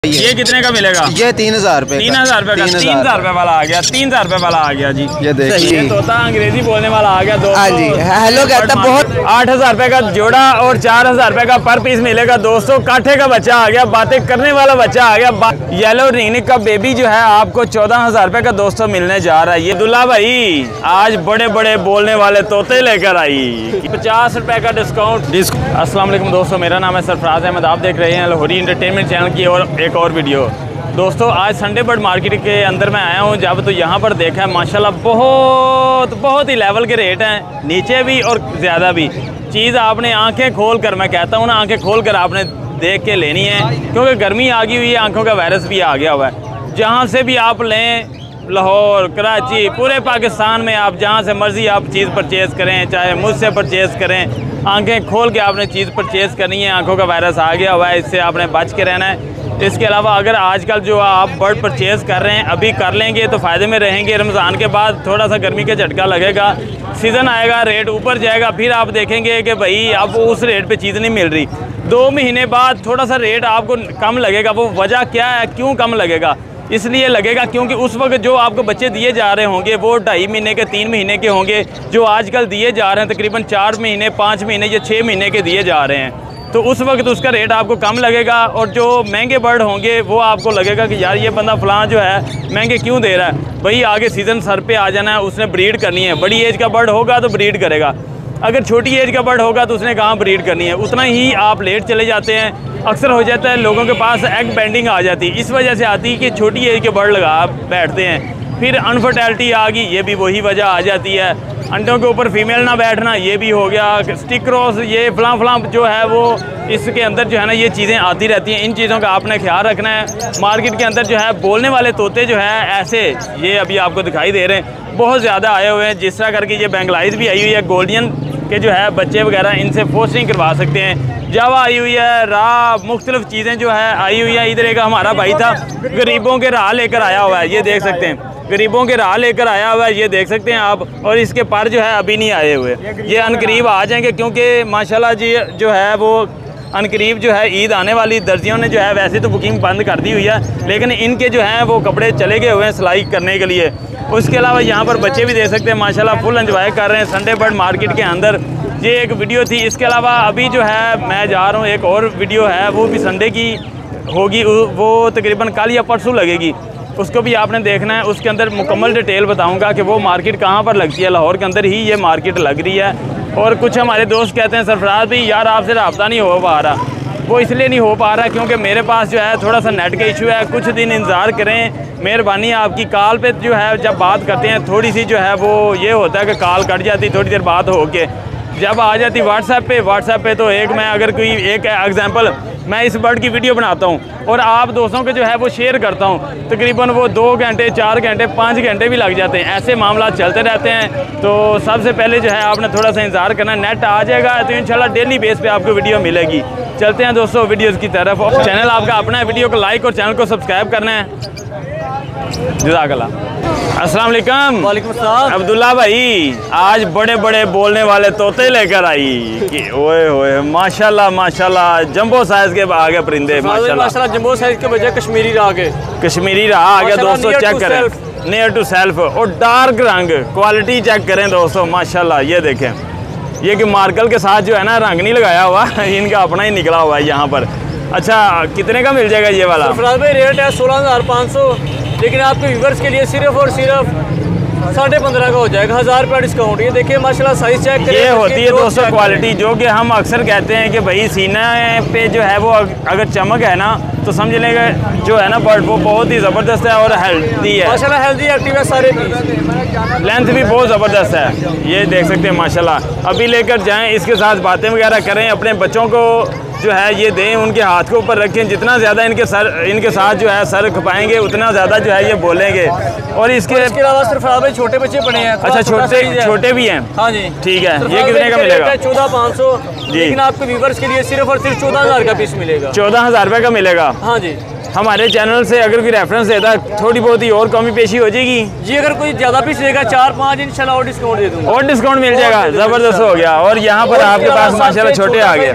ये कितने का मिलेगा? ये 3000 रुपए। 3000 रुपए का। 3000 रुपए वाला आ गया, 3000 रुपए वाला आ गया जी। ये देखिए तोता अंग्रेजी बोलने वाला आ गया। हाँ जी, हेलो कहता बहुत। 8000 रुपए का जोड़ा और 4000 रुपए का पर पीस मिलेगा दोस्तों। काठे का बच्चा आ गया, बातें करने वाला बच्चा आ गया। येलो रिंगनिक का बेबी जो है आपको 14000 रुपए का दोस्तों मिलने जा रहा है। ये दुल्ला भाई आज बड़े बड़े बोलने वाले तोते लेकर आई। 50 रुपए का डिस्काउंट। अस्सलाम वालेकुम दोस्तों, मेरा नाम है सरफराज अहमद। आप देख रहे हैं लाहौरी एंटरटेनमेंट चैनल की और एक और वीडियो। दोस्तों आज संडे बर्ड मार्केट के अंदर मैं आया हूँ जब, तो यहाँ पर देखा है माशाल्लाह बहुत ही लेवल के रेट हैं, नीचे भी और ज़्यादा भी। चीज़ आपने आंखें खोल कर, मैं कहता हूँ ना, आंखें खोल कर आपने देख के लेनी है, क्योंकि गर्मी आ गई हुई है, आंखों का वायरस भी आ गया हुआ है। जहाँ से भी आप लें, लाहौर, कराची, पूरे पाकिस्तान में आप जहाँ से मर्ज़ी आप चीज़ परचेज़ करें, चाहे मुझसे परचेज़ करें, आंखें खोल के आपने चीज़ परचेज़ करनी है। आंखों का वायरस आ गया हुआ है, इससे आपने बच के रहना है। इसके अलावा अगर आजकल जो आप बर्ड परचेज़ कर रहे हैं अभी कर लेंगे तो फ़ायदे में रहेंगे। रमज़ान के बाद थोड़ा सा गर्मी का झटका लगेगा, सीज़न आएगा, रेट ऊपर जाएगा, फिर आप देखेंगे कि भाई अब उस रेट पे चीज़ नहीं मिल रही। 2 महीने बाद थोड़ा सा रेट आपको कम लगेगा। वो वजह क्या है, क्यों कम लगेगा? इसलिए लगेगा क्योंकि उस वक्त जो आपको बच्चे दिए जा रहे होंगे वो 2.5 महीने के, 3 महीने के होंगे। जो आजकल दिए जा रहे हैं तकरीबन 4 महीने, 5 महीने या 6 महीने के दिए जा रहे हैं, तो उस वक्त उसका रेट आपको कम लगेगा। और जो महंगे बर्ड होंगे वो आपको लगेगा कि यार ये बंदा फलां जो है महंगे क्यों दे रहा है। भाई आगे सीज़न सर पे आ जाना है, उसने ब्रीड करनी है। बड़ी एज का बर्ड होगा तो ब्रीड करेगा, अगर छोटी एज का बर्ड होगा तो उसने कहाँ ब्रीड करनी है। उतना ही आप लेट चले जाते हैं। अक्सर हो जाता है लोगों के पास एग बेंडिंग आ जाती है, इस वजह से आती है कि छोटी एज के बर्ड लगा बैठते हैं। फिर अनफर्टेलिटी आ गई, ये भी वही वजह आ जाती है। अंडों के ऊपर फीमेल ना बैठना, ये भी हो गया। स्टिक क्रॉस, ये फलां जो है वो इसके अंदर जो है ना, ये चीज़ें आती रहती हैं। इन चीज़ों का आपने ख्याल रखना है। मार्केट के अंदर जो है बोलने वाले तोते जो है ऐसे, ये अभी आपको दिखाई दे रहे हैं, बहुत ज़्यादा आए हुए हैं। जिस तरह करके ये बेंगलाइज भी आई हुई है, गोल्डियन के जो है बच्चे वगैरह, इनसे फोस्टिंग करवा सकते हैं। जावा आई हुई है, राह, मुख्तलिफ चीज़ें जो है आई हुई है। इधर एक हमारा भाई था, गरीबों के राह लेकर आया हुआ है, ये देख सकते हैं, गरीबों के राह लेकर आया हुआ है, ये देख सकते हैं आप। और इसके पर जो है अभी नहीं आए हुए, ये अनकरीब आ जाएंगे, क्योंकि माशाल्लाह जी जो है वो अनकरीब जो है ईद आने वाली। दर्जियों ने जो है वैसे तो बुकिंग बंद कर दी हुई है, लेकिन इनके जो हैं वो कपड़े चले गए हुए हैं सिलाई करने के लिए। उसके अलावा यहाँ पर बच्चे भी दे सकते हैं, माशाल्लाह फुल एंजॉय कर रहे हैं संडे बर्ड मार्केट के अंदर। ये एक वीडियो थी। इसके अलावा अभी जो है मैं जा रहा हूँ, एक और वीडियो है, वो भी संडे की होगी, वो तकरीबन कल या परसों लगेगी, उसको भी आपने देखना है। उसके अंदर मुकम्मल डिटेल बताऊंगा कि वो मार्केट कहाँ पर लगती है। लाहौर के अंदर ही ये मार्केट लग रही है। और कुछ हमारे दोस्त कहते हैं सरफराज भी यार आपसे रब्ता नहीं हो पा रहा, वो इसलिए नहीं हो पा रहा क्योंकि मेरे पास जो है थोड़ा सा नेट का इशू है। कुछ दिन इंतज़ार करें, मेहरबानी आपकी। कॉल पे जो है जब बात करते हैं थोड़ी सी जो है वो ये होता है कि कॉल कट जाती, थोड़ी देर बात हो के जब आ जाती व्हाट्सएप पे तो एक मैं अगर कोई एक एग्जांपल, मैं इस बर्ड की वीडियो बनाता हूँ और आप दोस्तों के जो है वो शेयर करता हूँ, तकरीबन वो 2 घंटे, 4 घंटे, 5 घंटे भी लग जाते हैं। ऐसे मामला चलते रहते हैं। तो सबसे पहले जो है आपने थोड़ा सा इंतज़ार करना। नेट आ जाएगा तो इंशाल्लाह डेली बेस पे आपको वीडियो मिलेगी। चलते हैं दोस्तों वीडियोज़ की तरफ। चैनल आपका अपना है, वीडियो को लाइक और चैनल को सब्सक्राइब करना है। जज़ाकल्लाह। अस्सलाम वालेकुम। वालेकुम अस्सलाम। अब्दुल्ला भाई आज बड़े बड़े बोलने वाले तोते लेकर आई कि ओए होए माशाल्लाह माशाल्लाह, जंबो साइज के आ गए परिंदे माशाल्लाह। जंबो साइज के बजाय कश्मीरी राह आ गया दोस्तों। चेक करें, नियर टू सेल्फ और डार्क रंग, क्वालिटी चेक करें दोस्तों माशाल्लाह। ये देखें, ये कि मार्कल के साथ जो है ना रंग नहीं लगाया हुआ, इनका अपना ही निकला हुआ है यहाँ पर। अच्छा कितने का मिल जाएगा ये वाला? भाई रेट है 16,500, लेकिन आपके व्यूवर्स के लिए सिर्फ और सिर्फ 15.5 का हो जाएगा, 1000 रुपया डिस्काउंट। ये देखिए माशाल्लाह साइज चेक करें। ये होती है दोस्तों क्वालिटी, जो कि हम अक्सर कहते हैं कि भाई सीना पे जो है वो अगर चमक है ना तो समझ लेंगे जो है ना बर्ड वो बहुत ही ज़बरदस्त है और हेल्दी है माशाल्लाह। हेल्दी एक्टिव है सारे पीस, लेंथ भी बहुत ज़बरदस्त है, ये देख सकते हैं माशाल्लाह। अभी लेकर जाएं, इसके साथ बातें वगैरह करें, अपने बच्चों को जो है ये दें, उनके हाथ के ऊपर रखें। जितना ज़्यादा इनके साथ जो है सर खपाएंगे उतना ज़्यादा जो है ये बोलेंगे। और इसके अलावा सिर्फ भाई छोटे बच्चे पड़े हैं। अच्छा छोटे भी हैं? हाँ जी ठीक है। ये कितने का मिलेगा? 14,500, लेकिन आपके व्यूवर्स के लिए सिर्फ और सिर्फ 14,000 का पीस मिलेगा। 14,000 रुपये का मिलेगा? हाँ जी। हमारे चैनल से अगर कोई रेफरेंस देता है थोड़ी बहुत ही और कमी पेशी हो जाएगी जी। अगर कोई ज़्यादा पीस लेगा 4-5 इंशाल्लाह और डिस्काउंट दे दूँगा। और डिस्काउंट मिल जाएगा, ज़बरदस्त हो गया। और यहाँ पर आपके पास माशाल्लाह छोटे आ गए।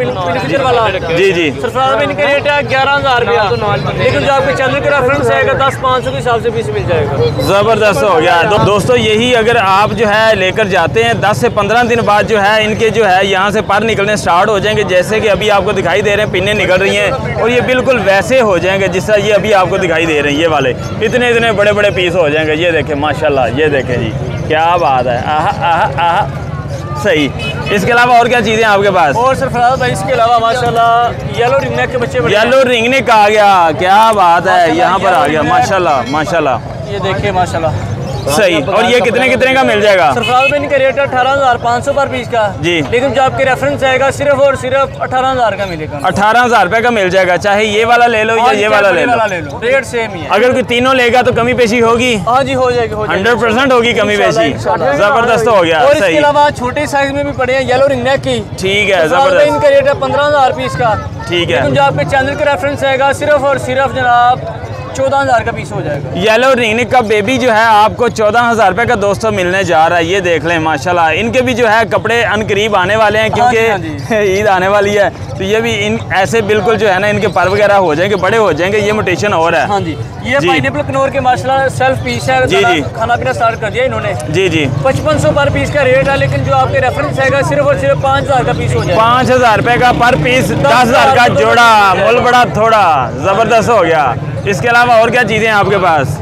जी जी, सरफराज में इनका रेट है 11,000 रुपया, लेकिन जो आपके चैनल का रेफरेंस आएगा 10-500 के हिसाब से पीस मिल जाएगा। ज़बरदस्त हो गया। दोस्तों यही अगर आप जो है लेकर जाते हैं 10 से 15 दिन बाद जो है इनके जो है यहाँ से पर निकलने स्टार्ट हो जाएंगे, जैसे कि अभी आपको दिखाई दे रहे हैं पिन्ने निकल रही हैं और ये बिल्कुल वैसे हो जाएंगे जिस तरह ये अभी आपको दिखाई दे रही है। ये वाले इतने इतने बड़े बड़े पीस हो जाएंगे। ये देखें माशाल्लाह, ये देखें जी क्या बात है। आहा आहा आहा, सही। इसके अलावा और क्या चीज़ें आपके पास? और सरफराज भाई इसके अलावा माशाल्लाह येलो रिंगनेक के बच्चे, येलो रिंगनेक आ गया, क्या बात है, यहाँ पर आ गया माशाल्लाह माशाल्लाह। ये देखिए माशाल्लाह, सही। और ये कितने कितने का मिल जाएगा? सरफराज में इनका रेट है 18,500 पर पीस का जी, लेकिन जो आपके रेफरेंस आएगा सिर्फ और सिर्फ 18,000 का मिलेगा। 18,000 रुपए का मिल जाएगा, चाहे ये वाला ले लो या ये वाला ले लो, रेट सेम ही है। अगर कोई तीनों लेगा तो कमी पेशी होगी? हाँ जी, हो जाएगी 100% होगी कमी पेशी। जबरदस्त हो गया। और इसके सही, अलावा छोटे साइज में भी पड़े हैं येलो रिंगनेक की। ठीक है, सरफराज में जबरदस्त। इनका रेट है 15,000 पीस का, ठीक है। लेकिन जो आपके चैनल का रेफरेंस आएगा सिर्फ और सिर्फ जनाब 14,000 का पीस हो जाएगा। येलो रिंगनेक का बेबी जो है आपको 14,000 रुपए का दोस्तों मिलने जा रहा है। ये देख लें माशाल्लाह। इनके भी जो है कपड़े अनकरीब आने वाले हैं क्योंकि ईद आने वाली है, तो ये भी इन ऐसे बिल्कुल जो है ना इनके पर वगैरह हो जाएंगे, बड़े हो जाएंगे। ये मोटेशन और है। हाँ जी, ये पाइनएप्पल कनौर के माशाल्लाह सेल्फ पीस है। जी जी, खाना पीना स्टार्ट कर दिया इन्होंने। जी जी, 5500 पर पीस का रेट है, लेकिन जो आपके रेफरेंस आएगा सिर्फ और सिर्फ 5,000 का पीस हो जाएगा। 5,000 रुपए का पर पीस, 10,000 का जोड़ा, मोल बड़ा थोड़ा। जबरदस्त हो गया। इसके अलावा और क्या चीज़ें हैं आपके पास?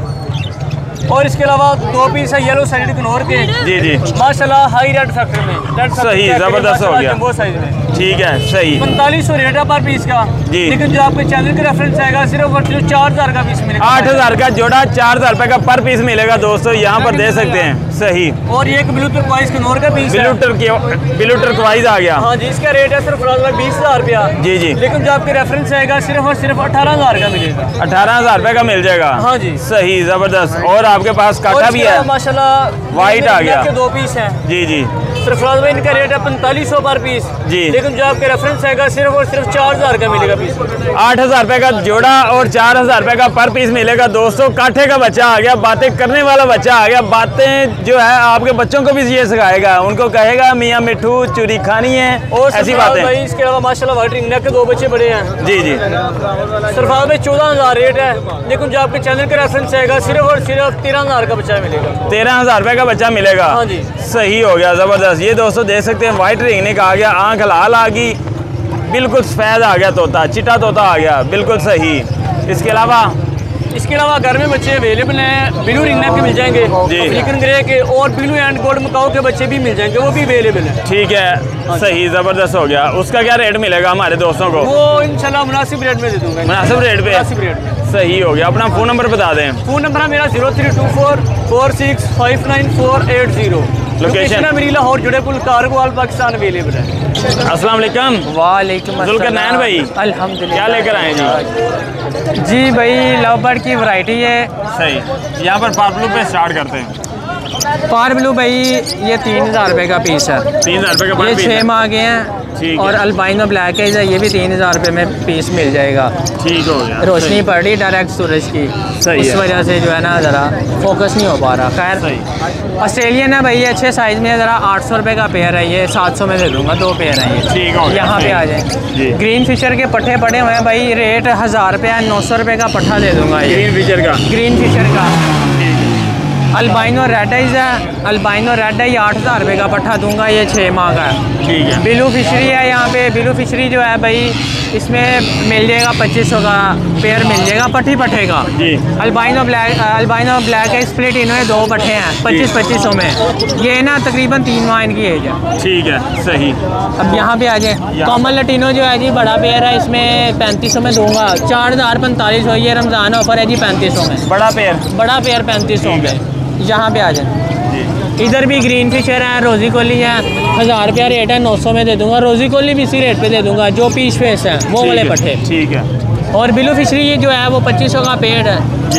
और इसके अलावा 2 पीस है येलो साइड कनौर के। जी जी, माशाल्लाह हाई रेड फैक्टर में। सही, जबरदस्त हो गया। जंबो साइज में, ठीक है, सही। 4500 रेट है पर पीस का जी, लेकिन जो आपके चैनल का रेफरेंस आएगा सिर्फ और सिर्फ 4,000 का पीस मिलेगा। 8,000 का जोड़ा, 4,000 रुपए का पर पीस मिलेगा दोस्तों, यहाँ पर दे सकते हैं। सही। और ये एक ब्लू टर्कवाइज कनौर का पीस है। ब्लू टर्कवाइज आ गया। हाँ जी, इसका रेट है सिर्फ 20,000 रुपया। जी जी, लेकिन जो आपके रेफरेंस आएगा सिर्फ और सिर्फ 18,000 का मिलेगा। 18,000 रुपए का मिल जाएगा। हाँ जी, सही, जबरदस्त। और आपके पास काका भी है माशाल्लाह, वाइट आ गया। 2 पीस हैं। जी जी, सरफराज में इनका रेट है 4500 पर पीस जी, लेकिन जो आपके रेफरेंस आएगा सिर्फ और सिर्फ 4,000 का मिलेगा पीस। 8,000 रुपए का जोड़ा और 4,000 रुपए का पर पीस मिलेगा दोस्तों। काठे का बच्चा आ गया, बातें करने वाला बच्चा आ गया। बातें जो है आपके बच्चों को भी ये सिखाएगा, उनको कहेगा मियाँ मिठू चूरी खानी है और ऐसी बातें। भाई इसके अलावा माशाल्लाह वाइट रिंगनेक के 2 बच्चे बड़े हैं। जी जी, सरफराज में 14,000 रेट है, लेकिन जो आपके चैनल का रेफरेंस आएगा सिर्फ और सिर्फ 13,000 का बच्चा मिलेगा। 13,000 रुपए का बच्चा मिलेगा। हाँ जी, सही हो गया, जबरदस्त। ये दोस्तों देख सकते हैं वाइट रिंगनेक आ गया, आंख लाल आ गई, बिल्कुल सफेद आ गया तोता, चिट्टा तोता आ गया, बिल्कुल सही। इसके अलावा घर में बच्चे अवेलेबल हैं, ब्लू रिंगनेक के मिल जाएंगे, अफ्रीकन ग्रे के और ब्लू एंड गोल्ड मकाओ के बच्चे भी मिल जाएंगे, वो भी अवेलेबल है। ठीक है, सही, जबरदस्त हो गया। उसका क्या रेट मिलेगा हमारे दोस्तों को? वो इंशाल्लाह मुनासिब रेट में दे दूंगा। मुनासिब रेट पे? सही हो गया। अपना फ़ोन नंबर बता दें। फ़ोन नंबर है मेरा 0324 4659 लोकेशन है मेरी लाहौर जुड़ेपुल कारगो ऑल पाकिस्तान अवेलेबल है। अस्सलाम वालेकुम। वालेकुम जुल्करनैन भाई, अल्हम्दुलिल्लाह। क्या लेकर आए जी? जी भाई लव बर्ड की वैरायटी है। सही। यहाँ पर पार्पलू पे स्टार्ट करते हैं। पार ब्लू भाई ये 3,000 रुपये का पीस है। 3,000 रुपये का ये 6 माह के हैं। और अल्बाइनो ब्लैक है, ये भी 3,000 रुपये में पीस मिल जाएगा। ठीक हो गया। रोशनी पड़ रही डायरेक्ट सूरज की, इस वजह से जो है ना ज़रा फोकस नहीं हो पा रहा। खैर ऑस्ट्रेलियन है भाई, अच्छे साइज़ में ज़रा 800 रुपये का पेयर है, ये 700 में दे दूँगा, 2 पेयर हैं ये। ठीक हो गया। यहाँ पे आ जाए। ग्रीन फिशर के पट्टे पड़े हुए हैं भाई, रेट 1,000 रुपये है, 900 रुपये का पट्टा दे दूँगा ये। ग्रीन फिशर का अल्बाइनो रेड आइज है, अल्बाइनो रेड है, ये 8,000 रुपये का पट्ठा दूंगा, ये 6 माह का है। ठीक है। ब्लू फिशरी है यहाँ पे, ब्लू फिशरी जो है भाई इसमें मिल जाएगा 2500 का पेयर मिल जाएगा पट्टी पट्टे का जी। अल्बाइनो ब्लैक है, स्प्लिट इन्होंने 2 पट्टे हैं 2500 में। ये ना तकरीबन 3 माह इनकी एज है। ठीक है, सही। अब यहाँ पे आ जाए। कॉमन लटीनो जो है जी बड़ा पेयर है, इसमें 3500 में दूंगा, 4,045 ये रमज़ान ऑफर है जी 3500 में। बड़ा पेयर 3500 में। यहाँ पे आ जाए। इधर भी ग्रीन फिशर है, रोजी कोली है, 1,000 रुपया रेट है, 900 में दे दूंगा। रोजी कोली भी इसी रेट पे दे दूंगा, जो पीस फेस है वो वाले पट्टे। ठीक है। और ब्लू फिशरी जो है वो 2500 का पेड़ है जी।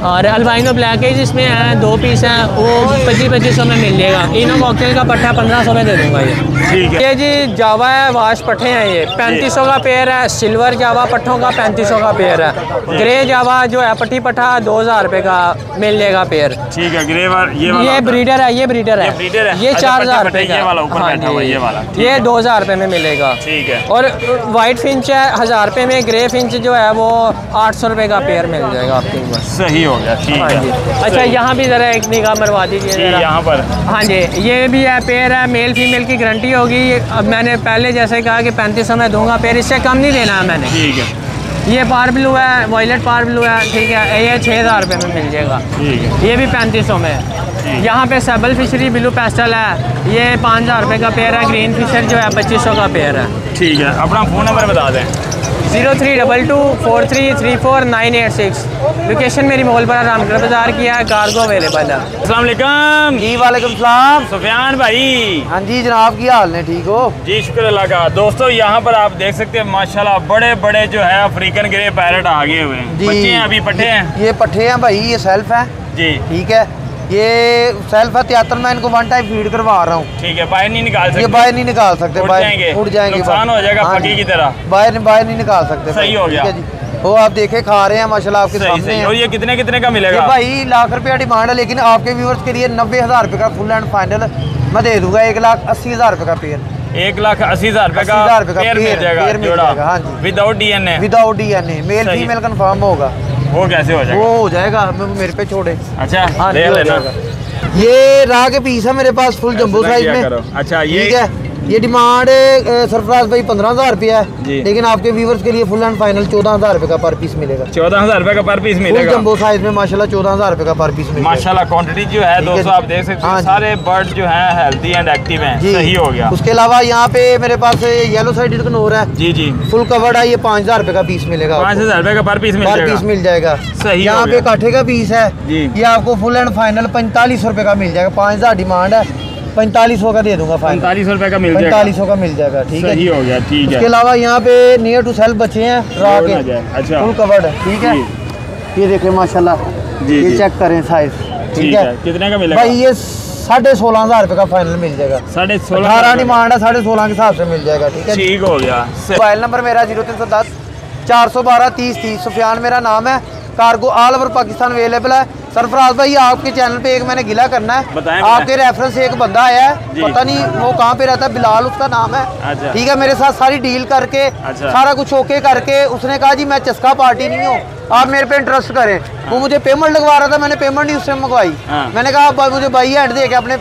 और अल्बाइनो ब्लैक है जिसमें है 2 पीस हैं, वो 2500 में मिल जाएगा। इनो कॉकटेल का पट्टा 1500 में दे दूंगा ये। ठीक है। ये जी जावा है, वाश पट्टे हैं, ये 3500 का पेयर है। सिल्वर जावा पट्टों का 3500 का पेयर है। ग्रे जावा जो है पट्टी पट्टा 2000 रुपये का मिल जाएगा पेयर। ठीक है। ग्रे वाला ये ब्रीडर है, ये 4000 रुपये का। ये 2000 रुपये में मिलेगा। ठीक है। और वाइट फिंच है 1000 रुपये में। ग्रे फिंच जो है वो 800 रुपये का पेयर मिल जाएगा आपके ऊपर। सही हो गया। ठीक है। अच्छा यहाँ भी ज़रा एक निगाह मरवा दीजिए यहाँ पर। हाँ जी, ये भी है पेयर है, मेल फीमेल की गारंटी होगी। अब मैंने पहले जैसे कहा कि 3500 में दूंगा पेयर, इससे कम नहीं देना है मैंने। ठीक है। ये पार ब्लू है, वॉयलेट पार ब्लू है, ठीक है। ये 6000 रुपये में मिल जाएगा। ठीक है। ये भी 3500 में है। यहाँ पे सेबल फिशरी ब्लू पेस्टल है, ये 5000 रुपये का पेयर है। ग्रीन फिशर जो है 2500 का पेयर है। ठीक है। अपना फ़ोन नंबर बता दें। 0322433986। लोकेशन मेरी मोगलपरा रामगढ़ बाजार की है। कार्गो अवेलेबल है। अस्सलाम वालेकुम जी वालेकुम सलाम। सुफियान भाई। हाँ जी जनाब, की हाल ने? ठीक हो जी, शुक्र अल्लाह का। दोस्तों यहाँ पर आप देख सकते हैं माशाल्लाह बड़े बड़े जो है अफ्रीकन ग्रे पैरेट आ गए हुए हैं। बच्चे हैं अभी, पट्टे हैं। ये पट्टे हैं भाई, ये सेल्फ है जी। ठीक है। ये सेल्फ है 73। मैं इनको 1 टाइम फीड करवा रहा हूँ। ठीक है। बाहर नहीं निकाल सकते? ये बाहर नहीं निकाल सकते, उड़ जाएंगे, नुकसान हो जाएगा फकी की तरह। बाहर नहीं निकाल सकते। सही हो गया जी। वो आप देखे खा रहे हैं माशाल्लाह आपके सामने है। और ये कितने का मिलेगा? ये भाई लाख रुपया डिमांड है, लेकिन आपके व्यूअर्स के लिए 90,000 रुपये का फुल एंड फाइनल मैं दे दूंगा। 1,80,000 रुपये का पेयर। 1,80,000 रुपये का पेयर मिल जाएगा। हाँ जी, without DNA. Male female confirm होगा। वो कैसे हो जाएगा? वो हो जाएगा, मेरे पे छोड़े। अच्छा हाँ, ले लेना। ये राह के पीस है मेरे पास फुल जंबो साइज में। अच्छा ये ठीक है। ये डिमांड सरफराज भाई 15,000 रुपया है, लेकिन आपके व्यूवर्स के लिए फुल एंड फाइनल 14,000 रुपये का पर पीस मिलेगा। 14,000 रुपये का पर पीस मिलेगा। जंबो साइज में माशाल्लाह 14,000 रुपये का पर पीस मिलेगा। माशाल्लाह क्वांटिटी जो है दोस्तों आप देख सकते हैं, सारे बर्ड जो हैं हेल्दी एंड एक्टिव हैं। सही हो गया। उसके अलावा यहाँ पे मेरे पास येलो साइडेड कनोर है। जी फुल कवर्ड है, ये 5,000 रुपये का पीस मिलेगा। 5,000 रुपये का पर पीस मिल जाएगा। सही। यहाँ पे काठे का पीस है, ये आपको फुल एंड फाइनल 4500 रुपये का मिल जाएगा। 5,000 डिमांड है, 4500 का दे दूंगा। 4500 रुपये का मिल जाएगा। 4500 का मिल जाएगा। ठीक है। सही हो गया। ठीक है। इसके अलावा यहाँ पे नियर टू सेल्फ बच्चे हैं रा के। अच्छा। फुल कवर्ड है। ठीक है। ये देखें माशाल्लाह, ये चेक करें साइज। ठीक है। कितने का मिलेगा भाई? ये 16,500 रुपये का फाइनल मिल जाएगा। 18 डिमांड है, 16.5 के हिसाब से मिल जाएगा। ठीक है। ठीक हो गया। मोबाइल नंबर मेरा 0310 412 30 30। सुफियान मेरा नाम है। Cargo all over Pakistan available है। सरफराज भाई आपके चैनल पे एक मैंने गिला करना है। आपके रेफरेंस से एक बंदा आया है, पता नहीं वो कहाँ पे रहता है, बिलाल उसका नाम है। अच्छा। ठीक है। मेरे साथ सारी डील करके सारा कुछ ओके करके उसने कहा जी मैं चस्का पार्टी नहीं हूँ, आप मेरे पे इंटरेस्ट करें। वो मुझे पेमेंट लगवा रहा था, मैंने पेमेंट नहीं उससे मंगवाई। मैंने कहा मुझे भाई हैंड दे के अपने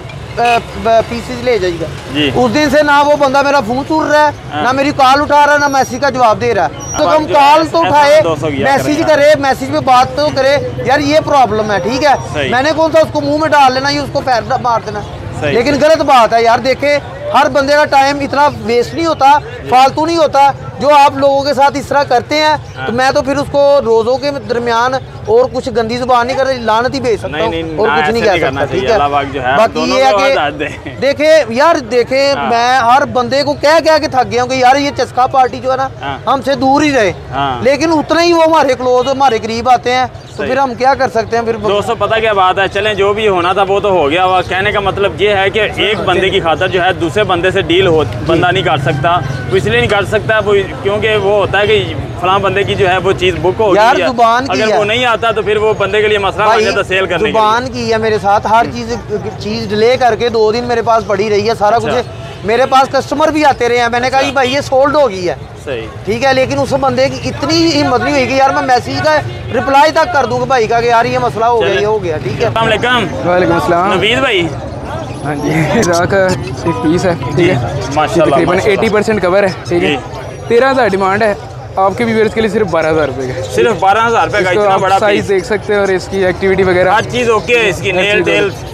पीसीज ले जाइएगा। उस दिन से ना वो बंदा मेरा फोन चूर रहा है, ना मेरी कॉल उठा रहा है, ना मैसेज का जवाब दे रहा है। तो कम कॉल तो उठाए, मैसेज करे, मैसेज पे बात तो करे यार, ये प्रॉब्लम है। ठीक है। मैंने कौन सा उसको मुंह में डाल लेना, ये उसको पैर मार देना, लेकिन गलत बात है यार। देखे हर बंदे का टाइम इतना वेस्ट नहीं होता, फालतू नहीं होता। जो आप लोगों के साथ इस तरह करते हैं तो मैं तो फिर उसको रोज़ों के दरमियान और कुछ गंदी जुबान नहीं कर, लानत ही भेज सकता हूँ और कुछ नहीं कह सकता। ठीक है। बाकी ये है कि देखे यार, देखे मैं हर बंदे को कह के थक गया हूँ कि यार ये चस्का पार्टी जो है ना हमसे दूर ही रहे, लेकिन उतना ही वो हमारे क्लोज हमारे करीब आते हैं, तो फिर हम क्या कर सकते हैं। फिर दोस्तों पता क्या बात है, चलें जो भी होना था वो तो हो गया। कहने का मतलब ये है कि एक बंदे की खातर जो है दूसरे बंदे से डील हो बंदा नहीं कर सकता। वो इसलिए नहीं कर सकता वो क्योंकि वो होता है कि फलां बंदे की जो है वो चीज़ बुक हो गई है, अगर वो नहीं आता तो फिर वो बंदे के लिए मसला बन जाता सेल करने की। जुबान की है मेरे साथ, हर चीज़ डिले करके 2 दिन मेरे पास पड़ी रही है, सारा कुछ मेरे पास कस्टमर भी आते रहे हैं। मैंने कहा भाई ये सोल्ड हो गई है। सही। ठीक है। लेकिन उस बंदे की इतनी हिम्मत नहीं हुई कि यार मैं मैसेज का रिप्लाई तक कर दूंगा भाई का कि यार ये मसला हो गया, ये हो गया। ठीक है। वालेकुम अस्सलाम नवीद भाई। हाँ जी, रा का एक पीस है। ठीक है। माशाल्लाह तकरीबन 80% कवर है। ठीक है। 13,000 डिमांड है, आपके व्यूअर्स के लिए सिर्फ 12,000 रुपये का। सिर्फ 12,000 रुपये का इतना बड़ा साइज देख सकते हैं और इसकी एक्टिविटी वगैरह हर चीज़ ओके है। इसकी नेल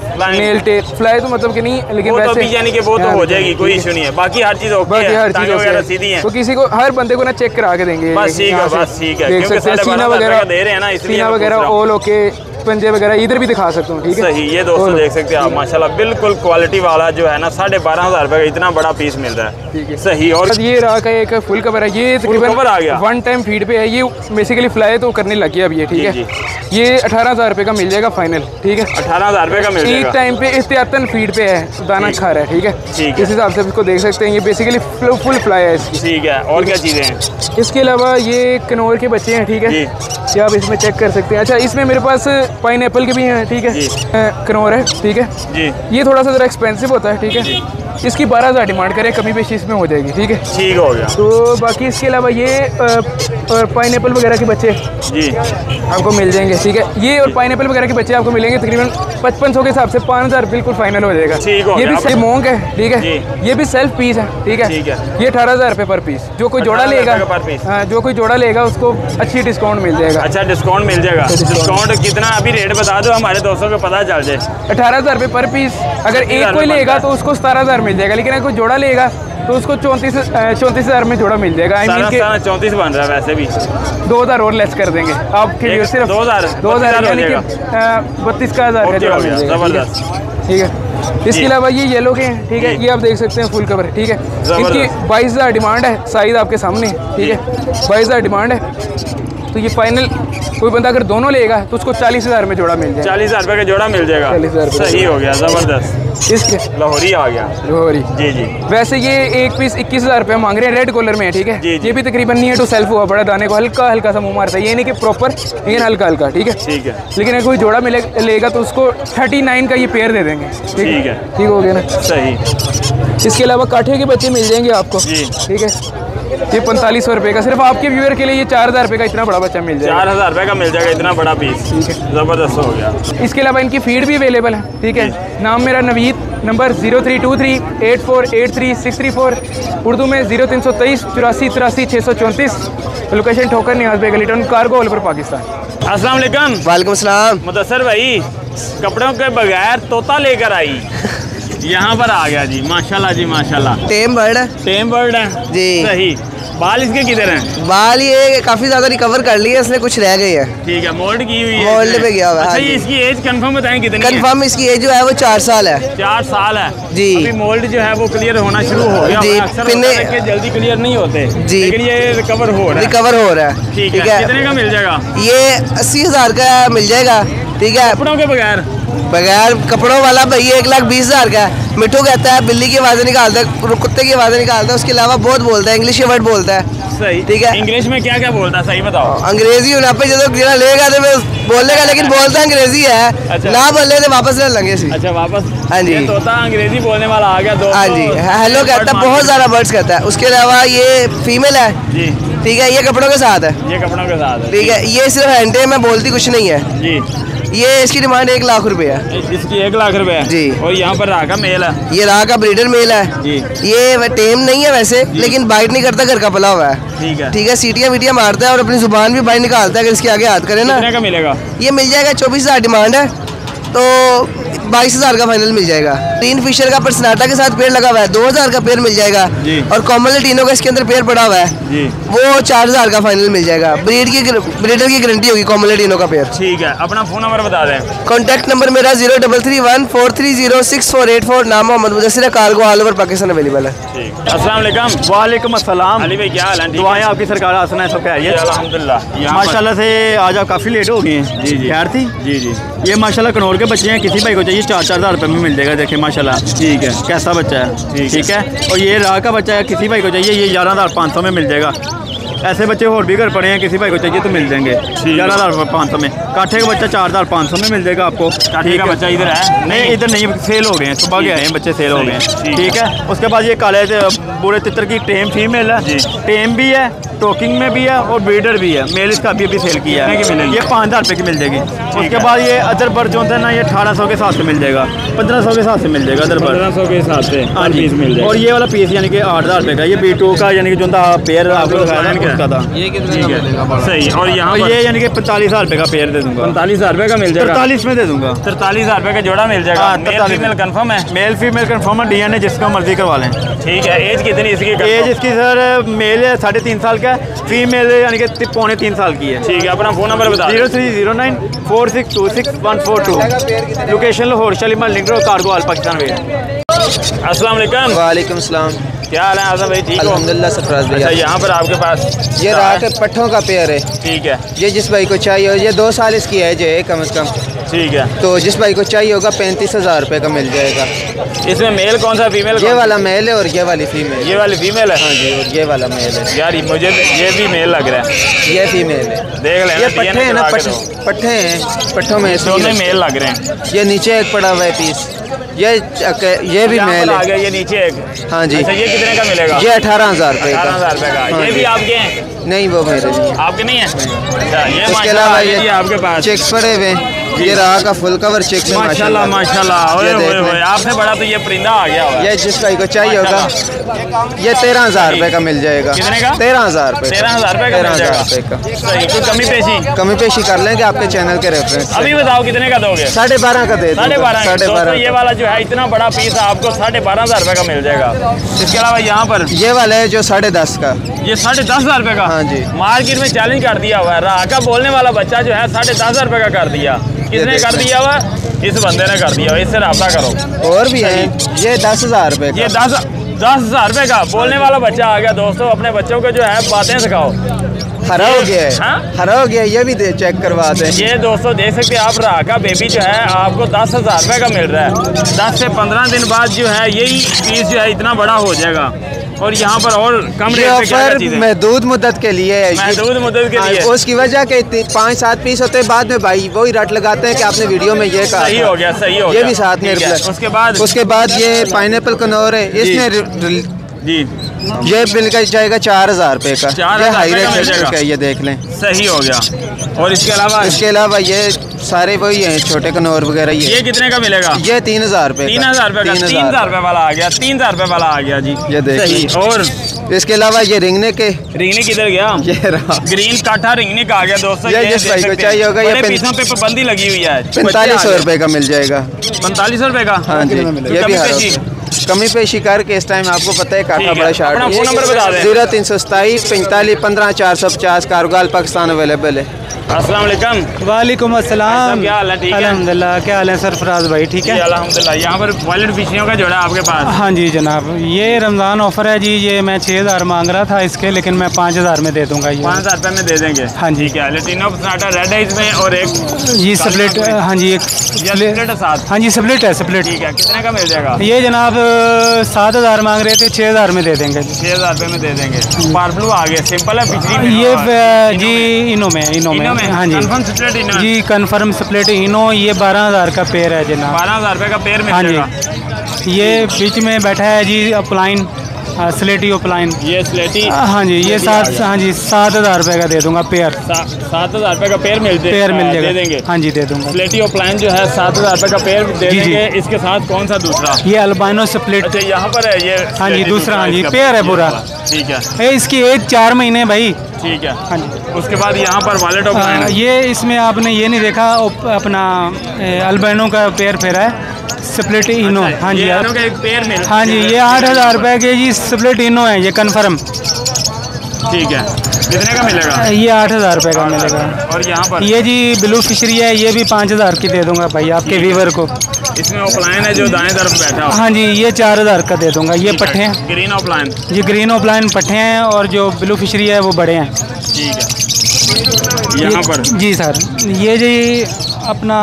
टेल फ्लाई तो मतलब कि नहीं, लेकिन वो वैसे यानी कि वो तो हो जाएगी, कोई इशू नहीं है। बाकी हर चीज़ ओके है, हर चीज़ सीधी है। तो किसी को हर बंदे को ना चेक करा के देंगे। बस ठीक है, बस ठीक है। देख सकते हैं सीना वगैरह दे रहे हैं ना, सीना वगैरह ऑल ओके, पंजे वगैरह इधर भी दिखा सकता हूँ, ठीक है। सही, ये दोस्तों देख सकते हैं आप माशाल्लाह बिल्कुल क्वालिटी वाला जो है ना 12,500 रुपए का इतना बड़ा पीस मिल रहा है, ठीक है। सही। और ये रहा का एक फुल कवर है, ये कवर आ गया, 1 टाइम फीड पे है, ये बेसिकली फ्लाई तो करने लग गया अब ये, ठीक है। ये 18,000 रुपए का मिल जाएगा फाइनल, ठीक है। 18,000 रुपए का मिल जाएगा। एक टाइम पे इस्तेतन फीड पे है, दाना खा रहा है, ठीक है। इस हिसाब से इसको देख सकते हैं, ये बेसिकली फुल फ्लाई है इसकी, ठीक है। और क्या चीज़ें हैं इसके अलावा? ये कनौर के बच्चे हैं, ठीक है, ये आप इसमें चेक कर सकते हैं। अच्छा, इसमें मेरे पास पाइनएप्पल के भी हैं, ठीक है, कनौर है, ठीक है जी। ये थोड़ा सा ज़रा एक्सपेंसिव होता है, ठीक है। इसकी 12,000 डिमांड करें, कमी पेशी इसमें हो जाएगी, ठीक है। ठीक हो गया। तो बाकी इसके अलावा ये पाइनएप्पल वगैरह के बच्चे जी आपको मिल जाएंगे, ठीक है। ये और पाइनएप्पल वगैरह के बच्चे आपको मिलेंगे तकरीबन 5500 के हिसाब से 5,000 बिल्कुल फाइनल हो जाएगा। ये भी मोंग है, ठीक है, ये भी सेल्फ पीस है, ठीक है। ये 18,000 रुपये पर पीस। जो कोई जोड़ा लेगा, हाँ, जो कोई जोड़ा लेगा उसको अच्छी डिस्काउंट मिल जाएगा। अच्छा, डिस्काउंट मिल जाएगा। डिस्काउंट कितना अभी रेट बता दो, हमारे दोस्तों को पता चल जाए। 18,000 रुपये पर पीस। अगर एक कोई लेगा तो उसको 17,000 मिल जाएगा, लेकिन अगर कोई जोड़ा लेगा तो उसको 34,000 में जोड़ा मिल जाएगा। 34 बन रहा है, वैसे भी 2,000 और लेस कर देंगे आपके लिए, सिर्फ 2,000 यानी कि 32,000 का जोड़ा मिल जाएगा, जबरदस्त, ठीक है। इसके अलावा ये येलो के हैं, ठीक है, ये आप देख सकते हैं फुल कवर, ठीक है। इनकी 22,000 डिमांड है, साइज आपके सामने, ठीक है, 22,000 डिमांड है। तो ये फाइनल कोई बंदा अगर दोनों लेगा तो उसको 40,000 में जोड़ा मिल जाएगा। 40,000 रुपये का जोड़ा मिल जाएगा। 40,000। सही हो गया, जबरदस्त। इसके लाहौरी आ गया, लाहौरी जी जी। वैसे ये एक पीस 21,000 रुपये मांग रहे हैं, रेड कलर में है, ठीक है। ये भी तकरीबन नियर टू सेल्फ हुआ पड़ा, दाने को हल्का हल्का सा मुंह मारता है, ये नहीं कि प्रॉपर, लेकिन हल्का हल्का, ठीक है, ठीक है। लेकिन अगर कोई जोड़ा लेगा तो उसको 39 का ये पेयर दे देंगे, ठीक है। ठीक हो गया ना, सही। इसके अलावा काठे के बच्चे मिल जाएंगे आपको, ठीक है। ये 4500 रुपये का, सिर्फ आपके व्यूअर के लिए ये 4,000 रुपये का इतना बड़ा बच्चा मिल जाएगा। 4,000 रुपये का मिल जाएगा इतना बड़ा पीस, ठीक है, जबरदस्त हो गया। इसके अलावा इनकी फीड भी अवेलेबल है, ठीक है। नाम मेरा नवीद, नंबर 0323 8483 634, उर्दू में 0323 84 83 634, लोकेशन ठोकर नियाज बेग गली town, cargo all over Pakistan. अस्सलाम वालेकुम। वालेकुम सलाम। मुदस्सर भाई, कपड़ों के बगैर तोता लेकर आई, यहाँ पर आ गया जी, माशाल्लाह जी माशाल्लाह। टेम बर्ड है, टेम बर्ड है जी। सही। बाल इसके किधर हैं? बाल ये काफी ज्यादा रिकवर कर लिए, इसमें कुछ रह गई है, ठीक है, मोल्ड की हुई है, मोल्ड पे गया हुआ है। अच्छा, ये इसकी एज कंफर्म बताएं कितनी है? कंफर्म इसकी एज जो है वो 4 साल है। 4 साल है जी। अभी मोल्ड जो है वो क्लियर होना शुरू हो गया जी। अक्सर के जल्दी क्लियर नहीं होते जी, लेकिन ये रिकवर हो रहा है, ठीक है। कितने का मिल जाएगा? ये 80,000 का मिल जाएगा, ठीक है। कपड़ों के बगैर कपड़ों वाला भैया 1,20,000 का है। मिठू कहता है, बिल्ली की आवाज़ें निकालता है, कुत्ते की आवाज़ें निकालता है, उसके अलावा बहुत बोलता है, इंग्लिश के वर्ड बोलता है, सही, ठीक है। इंग्लिश में क्या क्या बोलता है, सही बताओ। अंग्रेजी होना पे जो लेगा तो बोलेगा, लेकिन बोलता अंग्रेजी है। अच्छा। ना बोले तो वापस ले लेंगे। अच्छा, वापस। हाँ जी, तोता अंग्रेजी बोलने वाला आ गया। हाँ जी, हेलो कहता है, बहुत सारा वर्ड्स कहता है। उसके अलावा ये फीमेल है जी, ठीक है, ये कपड़ों के साथ है, ये कपड़ों के साथ है, ठीक है। ये सिर्फ हैंडे में बोलती कुछ नहीं है जी। ये इसकी डिमांड 1 लाख रुपए है, इसकी 1 लाख रुपए है जी। और यहाँ पर राह का मेल है, ये राह का ब्रीडर मेल है जी। ये टेम नहीं है वैसे, लेकिन बाइट नहीं करता, घर का पला हुआ है, ठीक है, ठीक है। सीटियाँ वीटियाँ मारता है और अपनी जुबान भी बाइट निकालता है, अगर इसके आगे हाथ करे ना। कितने का मिलेगा? ये मिल जाएगा 24,000 डिमांड है, तो 22,000 का फाइनल मिल जाएगा। ग्रीन फिशर का पर्सनाटा के साथ पेड़ लगा हुआ है, 2,000 का पेड़ मिल जाएगा। और कॉमन लैटिनो का इसके अंदर पेड़ पड़ा हुआ है जी, वो 4,000 का फाइनल मिल जाएगा। ब्रीडर की गारंटी होगी कॉमन लैटिनो का पेड़, ठीक है। अपना फोन नंबर बता दें। कॉन्टैक्ट नंबर मेरा 0331 430 6484, नाम Mohammad Mudassir, cargo all over Pakistan available है। अस्सलाम वालेकुम। वालेकुम अस्सलाम। अली भाई क्या हाल है? दुआएं आपकी सरकार आसना है, सब खैरियत अल्हम्दुलिल्लाह। माशाल्लाह से आज आप काफ़ी लेट हो गए हैं जी जी। खैर थी जी जी। ये माशाल्लाह कनौर के बच्चे हैं, किसी भाई को चाहिए 4,000 रुपये में मिल जाएगा। देखिए माशाल्लाह, ठीक है, कैसा बच्चा है, ठीक है। और ये राह का बच्चा है, किसी भाई को चाहिए ये 11,500 में मिल जाएगा। ऐसे बच्चे और भी घर पड़े हैं, किसी भाई को चाहिए तो मिल जाएंगे 11,500 में। काठे का बच्चा 4,500 में मिल जाएगा आपको। काठे का बच्चा इधर है? नहीं, इधर नहीं, सेल हो गए हैं, सुबह के आए हैं बच्चे, सेल हो गए हैं, ठीक है। उसके बाद ये काले बूढ़े तितर की टेम फीमेल है, टेम भी है, टोकिंग में भी है और ब्रीडर भी है। मेल इसका अभी सेल किया है, ये 5,000 रुपये की मिल जाएगी। उसके बाद ये अदर बर्ड जो है ना, ये 1800 के हिसाब से मिल जाएगा, 1500 के हिसाब से मिल जाएगा अदर बर्ड, 1500 के हिसाब से। हाँ जी, मिल जाएगा। और ये वाला पीस यानी कि 8,000 रुपये का, ये B2 का यानी कि जो था पेयर आपको दिखाया उसका था, ये कितने का मिलेगा? सही। और यहाँ ये यानी कि 45,000 रुपये का पेयर दे दूंगा। 45,000 रुपये का मिल जाएगा, 43 में दे दूंगा। 43,000 रुपये का जोड़ा मिल जाएगा। मेल फीमेल कंफर्म है? मेल फीमेल कंफर्म है, DNA जिसका मर्जी करवा लें, ठीक है। एज कितनी इसकी? एज इसकी सर मेल है 3.5 साल है। फीमेल यानी कि 3.5 साल की है। ठीक है, अपना फ़ोन नंबर बता। 030946264142। Location Lahore Shalimar link road cargo all Pakistan वे। अस्सलाम वालेकुम। वालेकुम सलाम। क्या हाल है आज़म भाई, ठीक हो? अल्हम्दुलिल्लाह सरफराज भाई। अच्छा, यहाँ पर आपके पास ये रहा के पट्ठों का पेयर है। ठीक है, ये जिस भाई को चाहिए, ये 2 साल इसकी एज है कम से कम। ठीक है, तो जिस भाई को चाहिए होगा 35,000 रुपये का मिल जाएगा। इसमें मेल कौन सा, फीमेल? ये वाला मेल है और ये वाली फीमेल। ये वाली फीमेल है? हाँ जी, और ये वाला मेल है। यार मुझे ये भी मेल लग रहा है। ये फीमेल है। देख लेना, ये पट्ठे हैं ना, पट्ठे हैं, पट्ठों में दोनों मेल लग रहे हैं। ये नीचे एक पड़ा हुआ है पीस, ये भी मेल आ है। गया ये नीचे एक। हाँ जी। अच्छा, ये कितने का मिलेगा? ये 18,000 रुपये का। 18,000 रुपये का। हाँ ये भी जी। आपके हैं? नहीं, वो मेरे नहीं है। आपके नहीं है? अच्छा, ये इसके अलावा ये ये आपके पास चेक्स पड़े हुए हैं। ये रहा का फुल कवर चेक्स है। माशाल्लाह माशाल्लाह। ओए ये ओए देख ओए, लें। आपसे बड़ा तो ये परिंदा आ गया हुआ है। ये जिस भाई को चाहिए होगा ये 13,000 रुपये का मिल जाएगा। कितने का? 13,000 रुपये। 13,000 रुपये का मिल जाएगा। 13,000 रुपये का। सही, कोई कमी पेशी? कमी पेशी कर लेंगे आपके चैनल के रेफरेंस। अभी बताओ कितने का दोगे? 12.5 का दे। 12.5। 12.5। ये वाला जो है इतना बड़ा पीस आपको 12,500 रुपये का मिल जाएगा। इसके अलावा यहाँ पर ये वाला है जो 10.5 का। ये 10,500 रुपये का। हाँ जी। मार्केट में चैलेंज कर दिया हुआ है। राका बोलने वाला बच्चा जो है 10,500 रुपये का कर दिया। किसने कर दिया हुआ? इस बंदे ने कर दिया हुआ। इससे रब्ता करो। और भी है, ये 10,000 रुपये का। ये 10,000 रुपये का बोलने वाला बच्चा आ गया। दोस्तों, अपने बच्चों को जो है बातें सिखाओ। हरा हो गया है। हाँ? हरा हो गया, ये भी चेक करवा दें। ये दोस्तों देख सकते हैं आप, राका बेबी जो है आपको 10,000 रुपये का मिल रहा है। 10 से 15 दिन बाद जो है यही पीस जो है इतना बड़ा हो जाएगा। और यहाँ पर और कम रेट पे क्या चीज़ें? महदूद मुद्दत के लिए है। महदूद मुद्दत के लिए। उसकी वजह के 5-7 पीस होते हैं, बाद में भाई वही रट लगाते हैं कि आपने वीडियो में ये कहा। सही हो गया, सही हो गया। ये भी साथ में। उसके बाद ये पाइनएप्पल कनौर है। इसमें जी ये बिल का जाएगा 4,000 रुपये का। 4,000 हाई रुपये का मिल रेट जाएगा। का, ये देख लें। सही हो गया। और इसके अलावा ये सारे वही हैं, छोटे कनौर वगैरह। ये कितने का मिलेगा? ये 3,000 रुपये। 3,000 रुपये का। 3,000 रुपये वाला आ गया। 3,000 रुपये वाला आ गया जी। ये देख सही। और इसके अलावा ये रिंगने के, रिंगने किधर गया? ये रहा ग्रीन काठा रिंगने का आ गया दोस्तों। ये जिस भाई को चाहिए होगा ये पीसों पे पाबंदी लगी हुई है। 4500 रुपये का मिल जाएगा। 4500 रुपये का? हाँ जी। ये भी कमी पेशी करके इस टाइम आपको पता है काठा बड़ा शार्ट। अपना फोन नंबर बता दें। 0327 45 15 450 कारगाल पाकिस्तान अवेलेबल है। अस्सलाम वालेकुम। वालेकुम अस्सलाम। क्या हाल है? ठीक है अल्हम्दुलिल्लाह। क्या हाल है सरफराज भाई? ठीक है अल्हम्दुलिल्लाह। यहाँ पर वायलेट फिशियों का जोड़ा आपके पास? हाँ जी जनाब, ये रमज़ान ऑफर है जी। ये मैं 6,000 मांग रहा था इसके, लेकिन मैं 5,000 में दे दूंगा। ये 5,000 रुपये में दे देंगे? हाँ जी। क्या लेटिनो स्टार्टर रेड है इसमें और एक ये स्प्लिट। हाँ जी, एक स्प्लिट है साथ। हाँ जी, स्प्लिट है, स्प्लिट। ठीक है, कितने का मिल जाएगा? ये जनाब 7,000 मांग रहे थे, 6,000 में दे देंगे। 6,000 रुपये में दे देंगे। पार्बलू आ गया, सिंपल है पिछली में। ये जी इनो में हाँ जी जी कन्फर्म स्प्लिट इनो। ये 12,000 का पेयर है जनाब। 12,000 रुपये का पेयर मिल जाएगा। हाँ जी। ये बीच में बैठा है जी अपलाइन, स्लेटी अपलाइन। ये स्लेटी। हाँ जी, ये 7,000 रुपये का दे दूंगा पेयर। 7,000 रुपये का पेयर मिल जाएगा। दे देंगे। हाँ जी, दे दूंगा। स्लेटी अपलाइन जो है 7,000 रुपये का पेयर दे देंगे। इसके साथ कौन सा दूसरा? ये अल्बाइनो स्प्लिट। अच्छा, यहाँ पर है ये। हाँ जी, दूसरा। हाँ जी, पेयर है पूरा। ठीक है। इसकी एज 4 महीने भाई। ठीक है। हाँ जी। उसके बाद यहाँ पर वॉलेट ऑफ ये इसमें आपने ये नहीं देखा अपना अल्बाइनो का पेयर फेरा है, स्प्लिट इनो। हाँ जी, एक पेयर मिल। हाँ जी, ये 8,000 रुपये के जी स्प्लिट इनो है, ये कन्फर्म। ठीक है, कितने का मिलेगा? ये 8,000 रुपये का मिलेगा। और यहाँ पर ये जी ब्लू फिशरी है, ये भी 5,000 की दे दूंगा भाई आपके व्यूवर को। इसमें ऑफलाइन है जो दाएं तरफ बैठा हो। हाँ जी, ये 4,000 का दे दूंगा। ये पट्टे हैं, ग्रीन ऑफलाइन। ये ग्रीन ऑफलाइन पट्टे हैं, और जो ब्लू फिशरी है वो बड़े हैं। ठीक है। यहाँ पर जी सर, ये जी अपना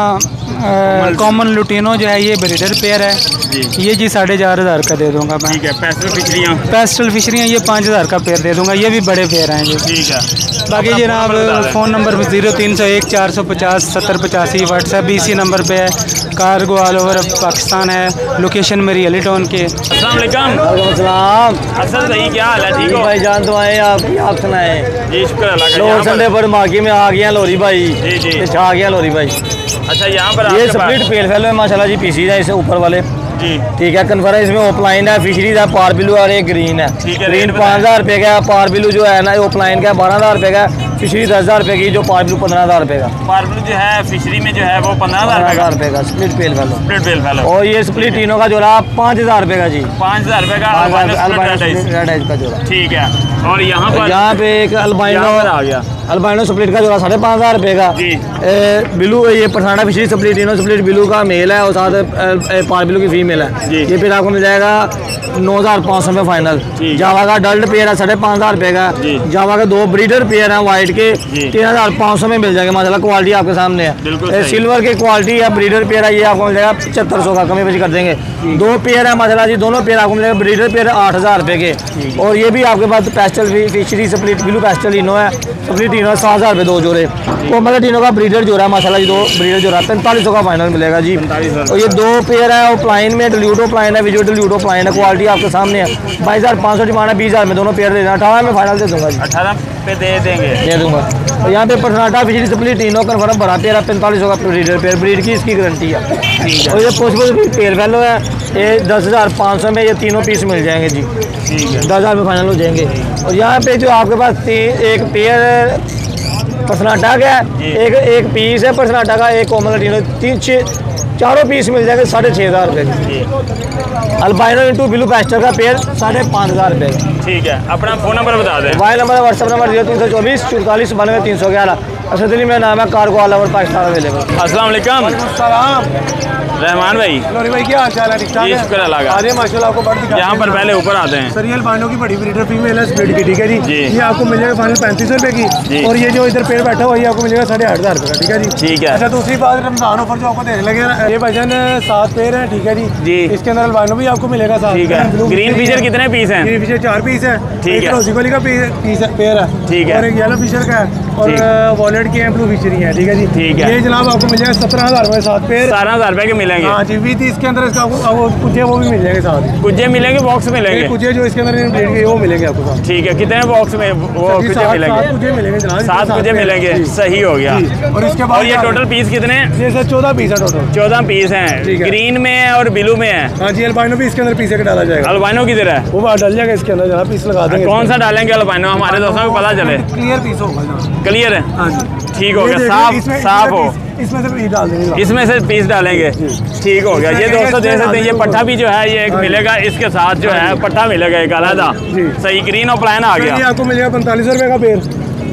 कॉमन लुटिनो जो है, ये ब्रीडर पेयर है। ये जी 4,500 का दे दूंगा मैं। ठीक है। पेस्टल फिशरियाँ ये 5,000 का पेयर दे दूंगा। ये भी बड़े पेयर हैं जी। ठीक है। बाकी जनाब फ़ोन नंबर 0301 450 7085 व्हाट्सएप भी इसी नंबर पे है। कार्गो ऑल ओवर पाकिस्तान है। लोकेशन मेरी अली टाउन के। अस्सलाम वालेकुम। असल सही, क्या हाल है? ठीक हो भाई? जान तो आए आप सुनाए जी, शुक्र अल्लाह का। लोग संडे पर मागी में आ गया लोरी भाई। जी जी, आ गया लोरी भाई। अच्छा, यहाँ पर ये स्प्लिट पेल फेलो है माशाल्लाह जी, पीसी है इसे ऊपर वाले। जी ठीक है, कन्फर्म इसमें ओपलाइन है, फिशरीज है, पार बिलू और एक ग्रीन है। ठीक है। ग्रीन 5,000 रुपये का, पार बिलू जो है ना ओपलाइन का 12,000 रुपये का, फिशरी 10,000 रुपये की, जो पार ब्लू 15,000 रुपये का। पार ब्लू जो है फिशरी में जो है वो 15,000 रुपये का स्प्लिट पेल फैलो। स्प्लिट पेल फैलो। और ये स्प्लिट तीनों का जोड़ा 5,000 रुपये का जी। 5,000 रुपये का रेड आइज का जोड़ा। ठीक है। और यहाँ पे एक अल्बाइनो आ गया, अल्बाइनो स्प्लिट का जोड़ा 5,500 रुपये का जी। ब्लू ये पठाना फिशरी स्प्लिट तीनों स्प्लिट ब्लू का मेल है और साथ पार ब्लू की फीमेल है जी। ये फिर आपको मिल जाएगा 9,500 में फाइनल। जावा का डल्ट पेयर है 5,500 रुपये का। जावा के 2 ब्रीडर पेयर हैं वाइट के 3,500 में मिल जाएंगे माशाल्लाह। क्वालिटी आपके सामने है। सिल्वर की क्वालिटी है, ब्रीडर पेयर है, ये आपको मिल जाएगा 7,500 का, कमी बेची कर देंगे। 2 पेयर है माशाल्लाह जी, दोनों पेयर आपको मिलेगा। ब्रीडर पेयर 8,000 रुपये के। और ये भी आपके पास pastel fischeri split blue pastel ino है, स्प्लिट इनो 7,000 रुपये 2 जोड़े। तो मतलब तीनों का ब्रीडर जोड़ा माशाल्लाह जी, 2 ब्रीडर जोड़ा 4500 का फाइनल मिलेगा जी। और ये 2 पेयर है और प्लाइन में डल्यूटो प्लाइन है, विजुअल डल्यूटो प्लाइन है, क्वालिटी आपके सामने है। 22,500 डिमांड है, 20,000 में दोनों पेयर दे देना। 18 में फाइनल दे दूंगा जी। 18 पे दे दूंगा। और यहाँ पे पटनाटा फिशरी स्प्लिट तीनों कन्फर्म बड़ा पेयर है, 4500 का ब्रीडर पेयर, ब्रीड की इसकी गारंटी है। और ये पॉसिबल पेयर वैल्यू है, ये 10,500 में ये तीनों पीस मिल जाएंगे जी। 10,000 में फाइनल हो जाएंगे। और यहाँ पे जो आपके पास एक पेयर पर्सनाटा का है, एक पीस है पर्सनाटा का, एक कोमल लटीनो, चारों पीस मिल जाएंगे 6,500 रुपये की। अल्बाइनो इंटू ब्लू पेस्टर का पेयर 5,500 रुपये का। ठीक है। अपना फ़ोन नंबर बता दें। Mobile number WhatsApp number 0324 44 92 311। असदली मेरा नाम है, cargo all over Pakistan available. अस्सलाम वालेकुम। रहमान भाई, भाई क्या हाल चाल है? ठीक ठाक है, शुक्र अल्लाह का। अरे माशाल्लाह आपको बढ़ दिखा। यहाँ पर पहले ऊपर आते हैं। सर ये अल्बाइनो की बड़ी ब्रीडर फीमेल है स्प्लिट की, ठीक है जी। ये आपको मिल जाएगा फाइनल 3500 रुपये की। और ये जो इधर पेड़ बैठा हुआ है आपको मिलेगा 8,500 रुपये का, ठीक है जी। ठीक है। अच्छा दूसरी बात, रमजान ऑफर जो आपको देने लगे ना, ये भजन 7 पेयर है, ठीक है जी। इसके अंदर अल्बाइनो भी आपको मिलेगा 7। ठीक है। ग्रीन फिशर कितने पीस हैं? ग्रीन फिशर 4 पीस है। ठीक है। रोजीकोली का पेयर है, ठीक है। और एक येलो फिशर का है, और वॉलेट की है, ब्लू फिशरी है, ठीक है जी। ठीक है। ये जनाब आपको मिल जाएगा 17,000 में 7 पेयर। 17,000 रुपये के मिलेंगे। हाँ जी। विद इसके अंदर इसका कुछ वो भी मिल जाएंगे साथ। कुछ मिलेंगे, बॉक्स मिलेंगे कुछ जो इसके अंदर ब्रीड वो मिलेंगे आपको साथ। ठीक है। कितने बॉक्स में वो कुछ मिलेंगे? 7 मिलेंगे जनाब। 7 कुछ मिलेंगे, सही हो गया। और इसके बाद ये टोटल पीस कितने? ये सर 14 पीस है टोटल। 14 पीस हैं। ग्रीन में है और ब्लू में है। हाँ जी। अल्बाइनो भी इसके अंदर पीस के डाला जाएगा। अल्बाइनो किधर है? वो बाहर डाल जाएगा इसके अंदर, जरा पीस लगा देंगे। कौन सा डालेंगे अल्बाइनो, हमारे दोस्तों को पता चले? क्लियर पीस होगा। क्लियर है? हाँ जी। ठीक हो गया, साफ हो। इसमें से पीस डाल देंगे, इसमें से पीस डालेंगे। ठीक हो गया। ये दोस्तों देख सकते हैं, ये पट्टा भी जो है ये एक मिलेगा, इसके साथ जो है पट्टा मिलेगा एक अलग। सही ग्रीन और प्लान आ गया। ये आपको मिलेगा 4500 रुपये का पेयर।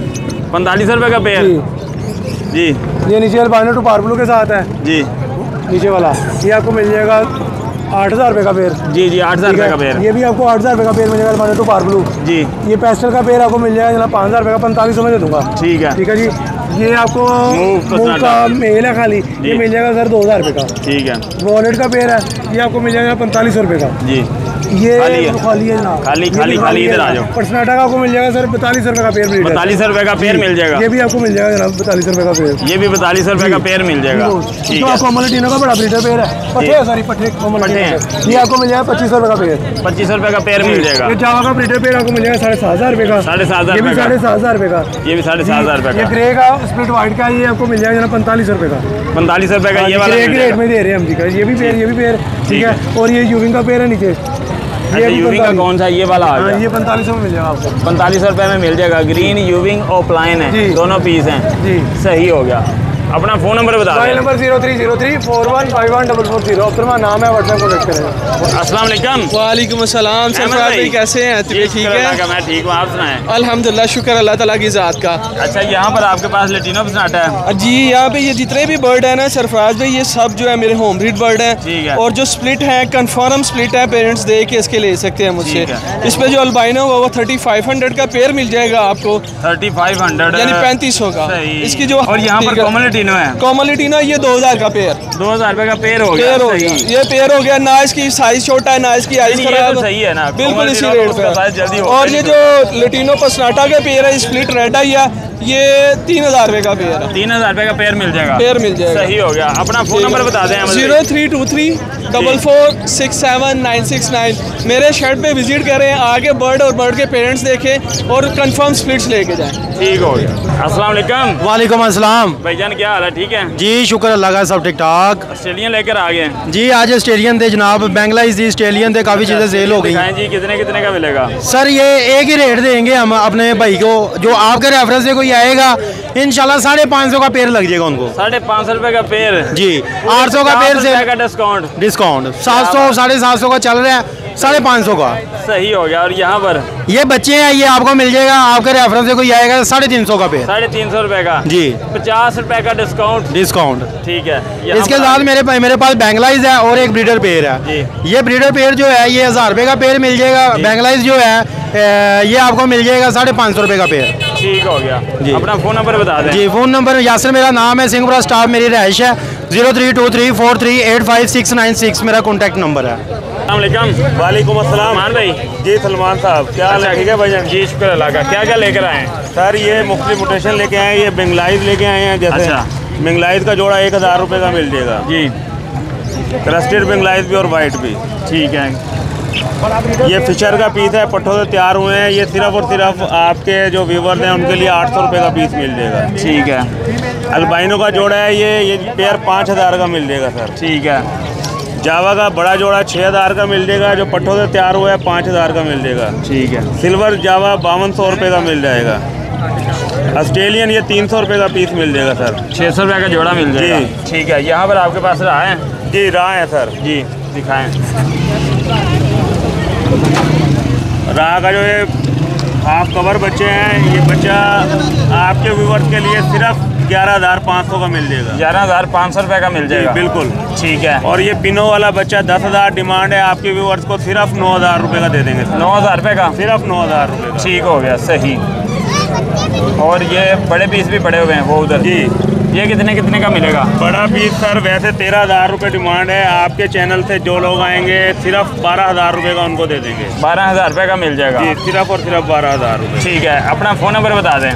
4500 रुपये का पेयर जी। ये नीचे अल्बाइनो टू पार ब्लू के साथ है जी। नीचे वाला ये आपको मिल जाएगा 8,000 रुपये का पेयर। जी जी। 8,000 रुपये का पेयर। ये भी आपको 8,000 रुपये का पेयर मिलेगा अल्बाइनो टू पार ब्लू जी। ये पेस्टल का पेयर आपको मिल जाएगा जनाब 5,000 रुपये का, 4500 में दे दूंगा। ठीक है। ठीक है जी। ये आपको मूव का मेल है खाली, ये मिल जाएगा सर 2,000 रुपये का। ठीक है। वॉलेट का पेयर है, ये आपको मिल जाएगा 4500 रुपये का जी। ये खाली है जनाब, खाली इधर आ जाओ। पर्सनाटा का आपको मिल जाएगा सर 4200 रुपये का पेयर। 4200 रुपये का पेयर मिल जाएगा। ये भी आपको मिल जाएगा जनाब 4200 रुपये का पेयर। ये भी 4200 रुपये का पेयर मिल जाएगा। ठीक है। कोमल लटीनो का बड़ा ब्रीडर पेयर है, पट्टे है सारी पट्टे कोमल लटीनो है। ये आपको मिल जाएगा 2500 रुपये का पेयर। 2500 रुपये का पेयर मिल जाएगा। ये जावा का ब्रीडर पेयर आपको मिल जाएगा 7,500 रुपये का। 7,500 ये भी 7,500 रुपये का। ये भी 7,500 रुपये ये का। ग्रे का स्प्लिट व्हाइट का ये आपको मिल जाएगा जनाब 4500 रुपये का। 4500 रुपये का ये वाला ग्रे के रेट में दे रहे हैं हम जी का। ये भी पेयर ठीक है। और ये यूविंग का पेयर है नीचे। अच्छा, यूविंग का कौन सा? ये वाला आ गया। ये 4500 में मिल जाएगा आपको। 4500 रुपये में मिल जाएगा। ग्रीन यूविंग और प्लाइन है, दोनों पीस हैं जी। सही हो गया। अपना फ़ोन नंबर बता दें। Mobile number 030341514440। अब्दुलरहमान नाम है, व्हाट्सएप कॉन्टेक्ट करें। अस्सलाम वालेकुम। वालेकुम अस्सलाम। सरफराज भाई कैसे हैं? ठीक है, मैं ठीक हूँ, आप सुनाएं? अल्हम्दुलिल्लाह, शुक्र अल्लाह ताला की ज़ात का। अच्छा, यहाँ पर आपके पास लटीनो पसनाटा है? जी, यहाँ पे ये जितने भी बर्ड है ना सरफराज भाई, ये सब जो है मेरे होम ब्रीड बर्ड है। और जो स्प्लिट है कंफर्म स्प्लिट है, पेरेंट्स दे के इसके ले सकते हैं मुझसे। इस पे जो अल्बाइनो हुआ वो 3500 का पेयर मिल जाएगा आपको। 3500 यानी 3500 का इसकी जो। और यहाँ पर कॉमन लटीनो है? कॉमन लटीनो ये 2000 का पेयर। 2000 रुपये का पेयर हो गया। ये पेयर हो गया ना। इसकी साइज छोटा है ना, इसकी आइज खराब सही है ना, बिल्कुल इसी रेट पे। और ये जो लटीनो पसनाटा का पेयर है स्प्लिट रेड है, ये 3000 रुपये का पेयर है। 3000 रुपये का पेयर मिल जाएगा। पेयर मिल जाएगा, सही हो गया। अपना फ़ोन नंबर बता दें। 0323 4467 969। मेरे शर्ट पे विजिट करें, आगे बर्ड और बर्ड के पेरेंट्स देखें और कंफर्म स्प्लिट्स लेके जाएं। ठीक हो गया। अस्सलाम वालेकुम। वालेकुम अस्सलाम। भाईजान क्या हाल है, ठीक है जी? शुक्र अल्लाह का, सब ठीक ठाक। ऑस्ट्रेलियन लेकर आ गए जी? आज ऑस्ट्रेलियन थे जनाब, बेंगलाइज थी ऑस्ट्रेलियन थे, काफ़ी चीज़ें सेल हो गई जी। कितने कितने का मिलेगा सर? ये एक ही रेट देंगे हम अपने भाई को, जो आपके रेफरेंस से कोई आएगा इंशाल्लाह 550 का पेड़ लग जाएगा उनको। 550 रुपए का पेड़ जी। 800 का पेड़ से डिस्काउंट 700 750 का चल रहा है, 550 का सही हो गया। और यहाँ पर ये बच्चे हैं, ये आपको मिल जाएगा, आपके रेफरेंस से कोई आएगा 350 का पेड़। 350 रुपए का जी। 50 रुपए का डिस्काउंट ठीक है। इसके साथ मेरे पास बेंगलाइज है और एक ब्रीडर पेड़ है। ये ब्रीडर पेड़ जो है ये 1000 रुपए का पेड़ मिल जाएगा। बेंगलाइज जो है ये आपको मिल जाएगा 550 रुपए का पेड़। ठीक हो गया जी। अपना फ़ोन नंबर बता दें। जी, फ़ोन नंबर यासर मेरा नाम है, सिंहपुरा स्टाफ मेरी रहाइश है। 0323438596 मेरा कॉन्टैक्ट नंबर है। वालेकुम अस्सलाम। सलमान भाई जी, सलमान साहब क्या हाल है? ठीक है भाईजान जी, शुक्र अल्लाह का। क्या क्या लेकर आए हैं सर? ये मुख्तलिफ म्यूटेशन लेके आए हैं, ये बेंगलाइज लेके आए हैं। जैसे बेंगलाइज का जोड़ा 1000 रुपये का मिल जाएगा जी। क्रस्टेड बेंगलाइज भी और वाइट भी ठीक है। ये फिशर का पीस है, पट्ठों से तैयार हुए हैं। ये सिर्फ और सिर्फ आपके जो व्यूवर्स हैं उनके लिए 800 रुपये का पीस मिल जाएगा। ठीक है। अल्बाइनो का जोड़ा है, ये पेयर 5000 का मिल जाएगा सर। ठीक है। जावा का बड़ा जोड़ा 6000 का मिल जाएगा, जो पट्ठों से तैयार हुआ है 5000 का मिल जाएगा। ठीक है। सिल्वर जावा 5200 रुपये का मिल जाएगा। ऑस्ट्रेलियन ये 300 रुपये का पीस मिल जाएगा सर। 600 रुपये का जोड़ा मिल जाएगा जी। ठीक है। यहाँ पर आपके पास रहा है? जी, रहा है सर। जी दिखाएं। रहा का जो ये हाफ कवर बच्चे हैं, ये बच्चा आपके व्यूवर्स के लिए सिर्फ 11500 का मिल जाएगा। 11500 रुपये का मिल जाएगा। बिल्कुल ठीक है। और ये पिनो वाला बच्चा 10,000 डिमांड है, आपके व्यूवर्स को सिर्फ 9000 रुपये का दे देंगे। 9000 रुपये का? सिर्फ 9000 रुपये का। ठीक हो गया, सही। और ये बड़े पीस भी पड़े हुए हैं वो उधर जी। ये कितने कितने का मिलेगा? बड़ा पीस सर वैसे 13000 रुपये डिमांड है, आपके चैनल से जो लोग आएंगे सिर्फ 12000 रुपये का उनको दे देंगे। 12000 रुपये का मिल जाएगा जी, सिर्फ और सिर्फ 12000 रुपये। ठीक है। अपना फ़ोन नंबर बता दें।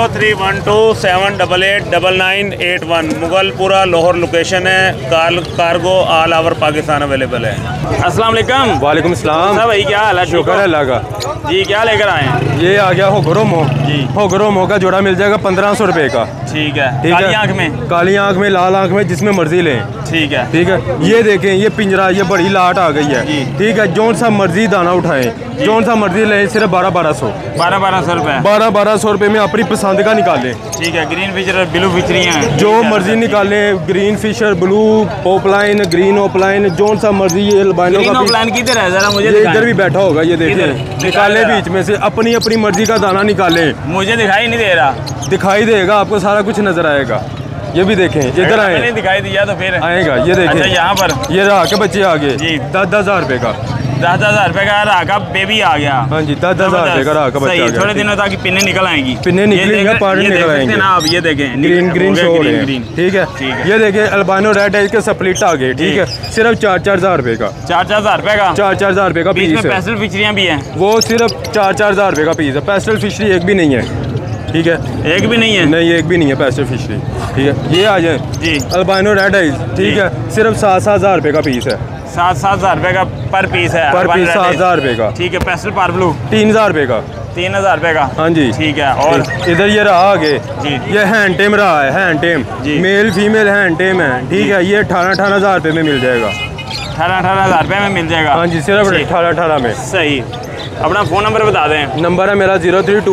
0312788981 मुगलपुरा लाहौर लोकेशन है। Cargo all over Pakistan available है। अस्सलाम वालेकुम। वालेकुम सलाम। भाई क्या हाल है? शुक्र है अल्लाह का जी। क्या लेकर आए हैं? ये आ गया होगरोमो जी। होगरोमो का जोड़ा मिल जाएगा 1500 रुपये का। ठीक है। काली आंख में लाल आंख में जिसमें मर्जी लें। ठीक है। ठीक है। ये देखें, ये पिंजरा, ये बड़ी लाट आ गई है। ठीक है। जौन सा मर्जी दाना उठाएं, जौन सा मर्जी लें, सिर्फ 1200 रुपये। 1200 रुपये में अपनी पसंद का निकालें। ठीक है। ग्रीन फिशर, ब्लू फिशरियाँ जो मर्जी निकालें, green fischer, blue opaline, green opaline, जौन सा मर्जी। ये अल्बाइनो का ओपलाइन किधर है? जरा मुझे इधर भी बैठा होगा, ये देखिए, निकाले बीच में से अपनी अपनी मर्जी का दाना निकालें। मुझे दिखाई नहीं दे रहा। दिखाई देगा आपको, सारा कुछ नजर आएगा। ये भी देखें, इधर आए। नहीं दिखाई दिया तो फिर आएगा। ये देखें। अच्छा, यहाँ पर ये रहा के बच्चे आ गए जी। 10,000 रुपये का। 10,000 रुपये का रहा का बेबी आ गया। हाँ जी, 10,000 रुपये का रहा का बच्चा आ गया। थोड़े दिनों तक पिन्ने निकल आएंगी। पिन्ने निकलेंगे, पार्ट निकल आएंगे ना। आप ये देखें, ग्रीन शो हो रहे हैं। ठीक है। ये देखें, अल्बाइनो रेड है, इसके स्प्लिट आ गए। ठीक है। सिर्फ 4,000 रुपये का। 4,000 रुपये का? 4,000 रुपये का पीस है। पेस्टल फिशरियाँ भी हैं, वो सिर्फ 4,000 रुपये का पीस है। पेस्टल फिशरी एक भी नहीं है। ठीक है। एक भी नहीं है? नहीं, एक भी नहीं है पेस्टल फिशरी। ठीक है। ये आ जाए जी। Albino red eyes. ठीक है। सिर्फ 7,000 रुपये का पीस है। 7,000 रुपये का पर पीस है। पर पीस 7,000 रुपये का। ठीक है। पेस्टल पार ब्लू 3,000 रुपये का। 3,000 रुपये का। हाँ जी। ठीक है। और इधर ये रहा आगे जी। ये हैंड टेम रहा है, hand tame male female hand tame है। ठीक है। ये 18,000 रुपये में मिल जाएगा। 18,000 रुपये में मिल जाएगा। हाँ जी, सिर्फ 18,000 में। सही। अपना फ़ोन नंबर बता दें। नंबर है मेरा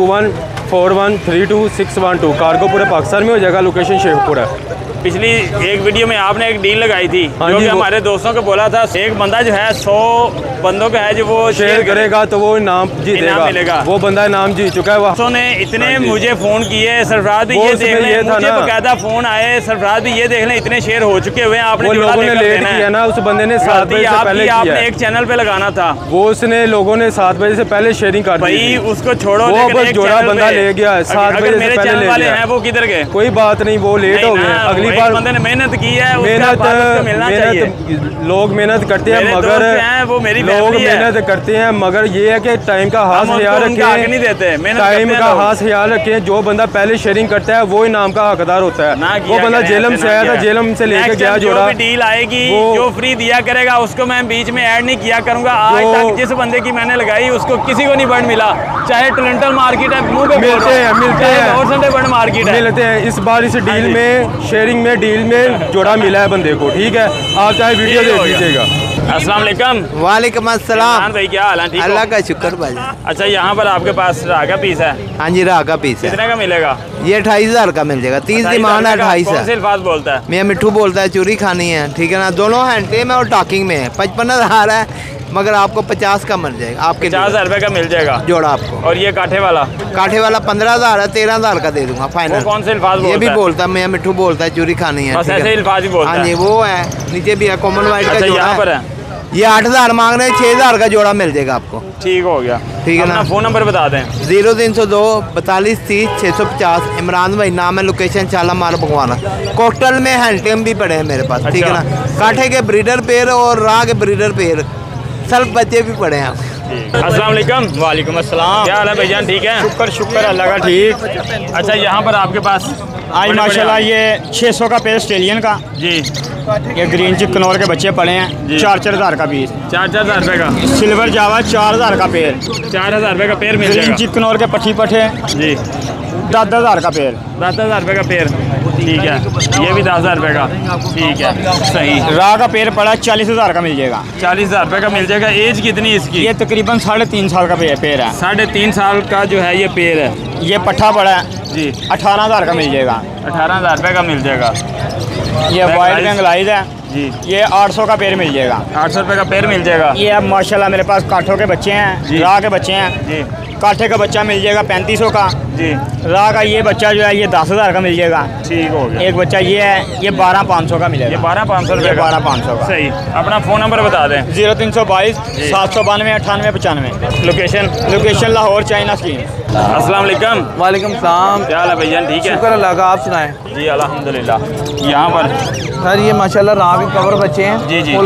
03214132 कार्गो पूरे पाकिस्तान में हो जाएगा। लोकेशन शेखपुरा। पिछली एक वीडियो में आपने एक डील लगाई थी जो कि हमारे दोस्तों को बोला था, एक बंदा जो है 100 बंदों का है जो वो शेयर करेगा तो वो इनाम जीतेगा। वो बंदा इनाम जीत चुका है। दोस्तों ने इतने मुझे फ़ोन किए, सरफराज भी ये देख लें, मुझे बकायदा फ़ोन आए, सरफराज भी ये देख लें, इतने शेयर हो चुके हुए हैं। आपने लोगों ने लेट किया ना, उस बंदे ने 7 बजे से पहले किया। आपने एक चैनल पे लगाना था, वो उसने लोगों ने 7 बजे से पहले शेयरिंग कर दी। भाई उसको छोड़ो, वो बस जोड़ा बंदा ले गया 7 बजे से पहले ले गया है। वो किधर गए? कोई बात नहीं, वो लेट हो गए। अगली बार बंदे ने मेहनत की है, मेहनत लोग मेहनत करते हैं, मगर वो मेरी लोग मेहनत करते हैं, मगर ये है कि टाइम का खास ख्याल रखें, नहीं देते टाइम का खास ख्याल रखें। जो बंदा पहले शेयरिंग करता है वो इनाम का हकदार होता है। वो बंदा जेलम से आया था, जेलम से लेकर गया जोड़ा। डील आएगी जो फ्री दिया करेगा उसको मैं बीच में ऐड नहीं किया करूंगा। आज तक जिस बंदे की मैंने लगाई उसको किसी को नहीं बर्ड मिला, चाहे टोरंटो मार्केट है, मुंह पे मिलते हैं और संडे बर्ड मार्केट है, मिलते हैं। इस बार इस डील में शेयरिंग में डील में जोड़ा मिला है बंदे को, ठीक है। आप चाहे वीडियो देख लीजिएगा। अस्सलाम वालेकुम। वालेकुम अस्सलाम भाई, क्या हाल है? ठीक, अल्लाह का शुक्र भाई। अच्छा, यहाँ पर आपके पास राह का पीस है? हाँ जी, राह का पीस है। कितने का मिलेगा? ये 28,000 का मिल जाएगा। 30 डिमांड है, 28 है। कौन से अल्फाज बोलता है? मैं मिट्ठू बोलता है, चूरी खानी है, ठीक है ना। दोनों हैंडे में और टॉकिंग में है। 55,000 है, मगर आपको 50 का मिल जाएगा। आपके 50,000 रुपए का मिल जाएगा जोड़ा आपको। और ये काठे वाला? काठे वाला 15,000 है, 13,000 का दे दूंगा फाइनल। वो कौन से अल्फाज बोलता है? ये भी बोलता है, मैं मिट्ठू बोलता है, चूरी खानी है। बस ऐसे अल्फाज ही बोलता है? हाँ जी, वो है, नीचे भी है, कॉमन वाइट का जोड़ा यहाँ पर है। ये 8,000 मांग रहे हैं, 6,000 का जोड़ा मिल जाएगा आपको। ठीक हो गया, ठीक है ना। फोन नंबर बता दें। 0302 42 30 650। इमरान भाई नाम है, लोकेशन शालामार भगवाना। कोस्टल में हैंडटेम भी पड़े हैं मेरे पास, ठीक है ना। काठे के ब्रीडर पेयर और राह के ब्रीडर पेयर सब बच्चे भी पड़े हैं। अस्सलाम वालेकुम। वालेकुम अस्सलाम। क्या हाल है भाईजान? ठीक है, शुक्र अल्लाह का, ठीक। अच्छा, यहाँ पर आपके पास आज माशाल्लाह ये 600 का पेयर ऑस्ट्रेलियन का जी। ये ग्रीन चिक कनौर के बच्चे पड़े हैं, 4,000 का पीस। 4,000 रुपए का। सिल्वर जावा 4,000 का पेयर। 4,000 रुपए का पेयर मिल जाएगा। ग्रीन चिक कनौर के पट्टी पट्टे जी, 10,000 का पेयर। 10,000 रुपए का पेयर, ठीक है। ये भी 10,000 रुपए का, ठीक है, सही। राह का पेयर पड़ा 40,000 का मिल जाएगा। 40,000 रुपए का मिल जाएगा। एज कितनी इसकी? ये तकरीबन 3.5 साल का पेयर है। 3.5 साल का जो है ये पेयर है। ये पट्ठा बड़ा है जी, 18,000 का मिल जाएगा। 18,000 रुपए का मिल जाएगा। ये वाइट बेंगलाइज है जी, ये 800 का पेयर मिल जाएगा। 800 रुपए का पेयर मिल जाएगा। ये अब माशाल्लाह मेरे पास काठों के बच्चे हैं, राह के बच्चे हैं जी। काठे का बच्चा मिल जाएगा 3500 का जी। राह का ये बच्चा जो है ये 10,000 का मिल जाएगा। ठीक हो गया। एक बच्चा ये है, ये 12,500 का मिलेगा। ये 12,500 रुपये, 12,500 का। सही। अपना फ़ोन नंबर बता दें। 0322 792 9895। Location Lahore China scheme. अस्सलाम वालेकुम। वालेकुम सलाम। क्या हाल है भैया? ठीक है, शुक्र अल्लाह का, आप सुनाएं। जी अल्हम्दुलिल्लाह। यहाँ पर सर ये माशाल्लाह राह के कवर बच्चे हैं, जी जी, फुल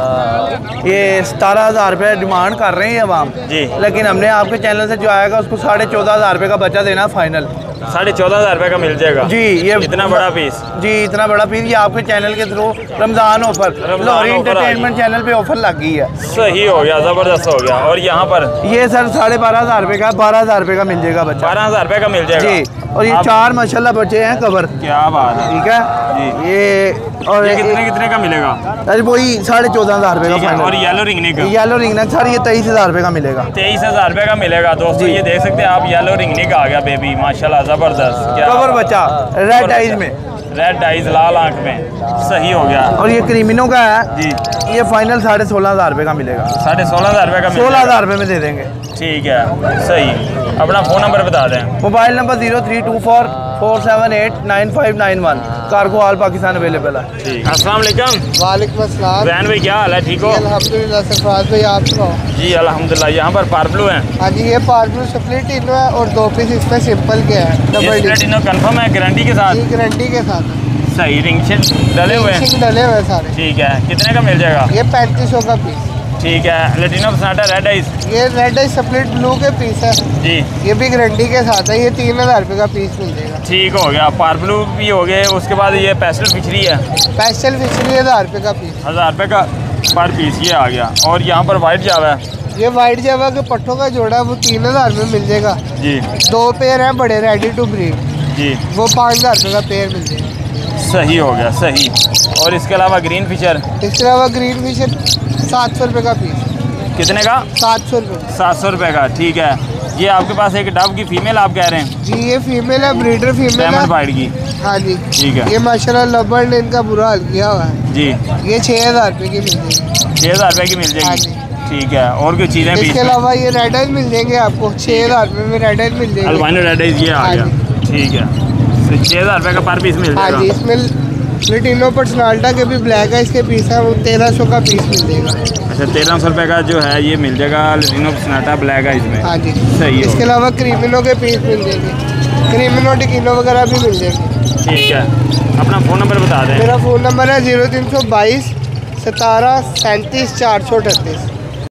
कवर। ये 17,000 रुपये डिमांड कर रहे हैं अवाम जी, लेकिन हमने आपके चैनल से जो आएगा उसको 14,500 रुपये का बच्चा देना फाइनल। 14,500 रुपये का मिल जाएगा जी। ये इतना बड़ा पीस जी, इतना बड़ा पीस। ये आपके चैनल के through Ramzan offer, Lahori entertainment channel पे ऑफर लग गई है। सही हो गया, ज़बरदस्त हो गया। और यहाँ पर ये सर 12,500 रुपये का, 12,000 रुपये का मिल जाएगा बच्चा। 12,000 रुपये का मिल जाएगा जी। और ये 4 माशाल्लाह बच्चे हैं कवर। क्या बात है, ठीक है जी। ये और ये कितने का मिलेगा? अरे वही 14,500 रुपये का फाइनल। और येलो रिंगने का? येलो रिंगने सर ये 23,000 रुपये का मिलेगा। 23,000 रुपये का मिलेगा दोस्तों। ये देख सकते हैं आप, येलो रिंगने का आ गया बेबी, माशाल्लाह ज़बरदस्त। क्या कवर बच्चा, रेड आइज में, रेड आइज, लाल आंख में, सही हो गया। और ये क्रीमिनो का है जी। ये फाइनल 16,500 रुपये का मिलेगा। 16,500 रुपये का? 16,000 रुपये में दे देंगे। ठीक है, सही। अपना फ़ोन नंबर बता दें। Mobile number 0324 478 9591। Cargo all Pakistan available है। ठीक। अस्सलाम वालेकुम। वालेकुम अस्सलाम। जैन भाई क्या हाल है? ठीक हो? अल्हम्दुलिल्लाह। सरफराज भाई आप सुनाओ? जी अल्हम्दुलिल्लाह। यहाँ पर पार्बलू है? हाँ जी, ये पार्बलू स्प्लिट इनो है और 2 पीस इसमें सिंपल के हैं। स्प्लिट इनो कंफर्म है, गारंटी के साथ? गारंटी के साथ। सही। रिंग डले हुए हैं? डले हुए सारे। ठीक है, कितने का मिल जाएगा? ये 3500 का पीस। ठीक है। लेटिनो पसनाटा रेड आइज? ये रेड आइज स्प्लिट ब्लू के पीस है जी। ये भी गारंटी के साथ है। ये 3,000 रुपये का पीस मिल जाएगा। ठीक हो गया। पार्बलू भी हो गए। उसके बाद ये पेस्टल फिशरी है? पेस्टल फिशरी 1,000 रुपये का पीस। 1,000 रुपये का पर पीस ये आ गया। और यहाँ पर वाइट जावा है? ये वाइट जावा के पट्टों का जोड़ा है, वो 3,000 में मिल जाएगा जी। 2 पेयर हैं बड़े रेडी टू ब्रीड जी, वो 5,000 रुपये का पेयर मिल जाएगा। सही हो गया, सही। और इसके अलावा ग्रीन फिशर? इसके अलावा ग्रीन फिशर 700 रुपये का पीस। कितने का? 700 रुपये। 700 रुपये का, ठीक है। ये आपके पास एक डव की फीमेल आप कह रहे हैं? जी, ये फीमेल है, ब्रीडर फीमेल है, डायमंड वाइट की। हाँ जी, ठीक है। ये माशाल्लाह लबर ने इनका बुरा हाल किया हुआ है जी। ये 6,000 रुपये की मिल जाएगी। 6,000 रुपये की मिल जाएगी? ठीक है। और कोई चीज़ें भी? इसके अलावा ये रेड आइज मिल जाएंगे आपको 6,000 रुपये में। रेड आइज मिल जाएगी, अल्बानो रेड आइज ये आ गया। ठीक है, तो 6,000 रुपये का पर पीस मिल जाएगा। हाँ जी। इसमें लिटिनो पर्सनाल्टा के भी ब्लैक आइज के पीस है, वो 1,300 का पीस मिल जाएगा। अच्छा, 1,300 रुपये का जो है ये मिल जाएगा लिटिनो पर्सनाल्टा ब्लैक आइज में? हाँ जी, सही है। इसके अलावा क्रीमिनो के पीस मिल जाएंगे, क्रीमिनो टिकिनो वगैरह भी मिल जाएंगे। ठीक है। अपना फ़ोन नंबर बता दें। मेरा फ़ोन नंबर है 0322 17 37 438।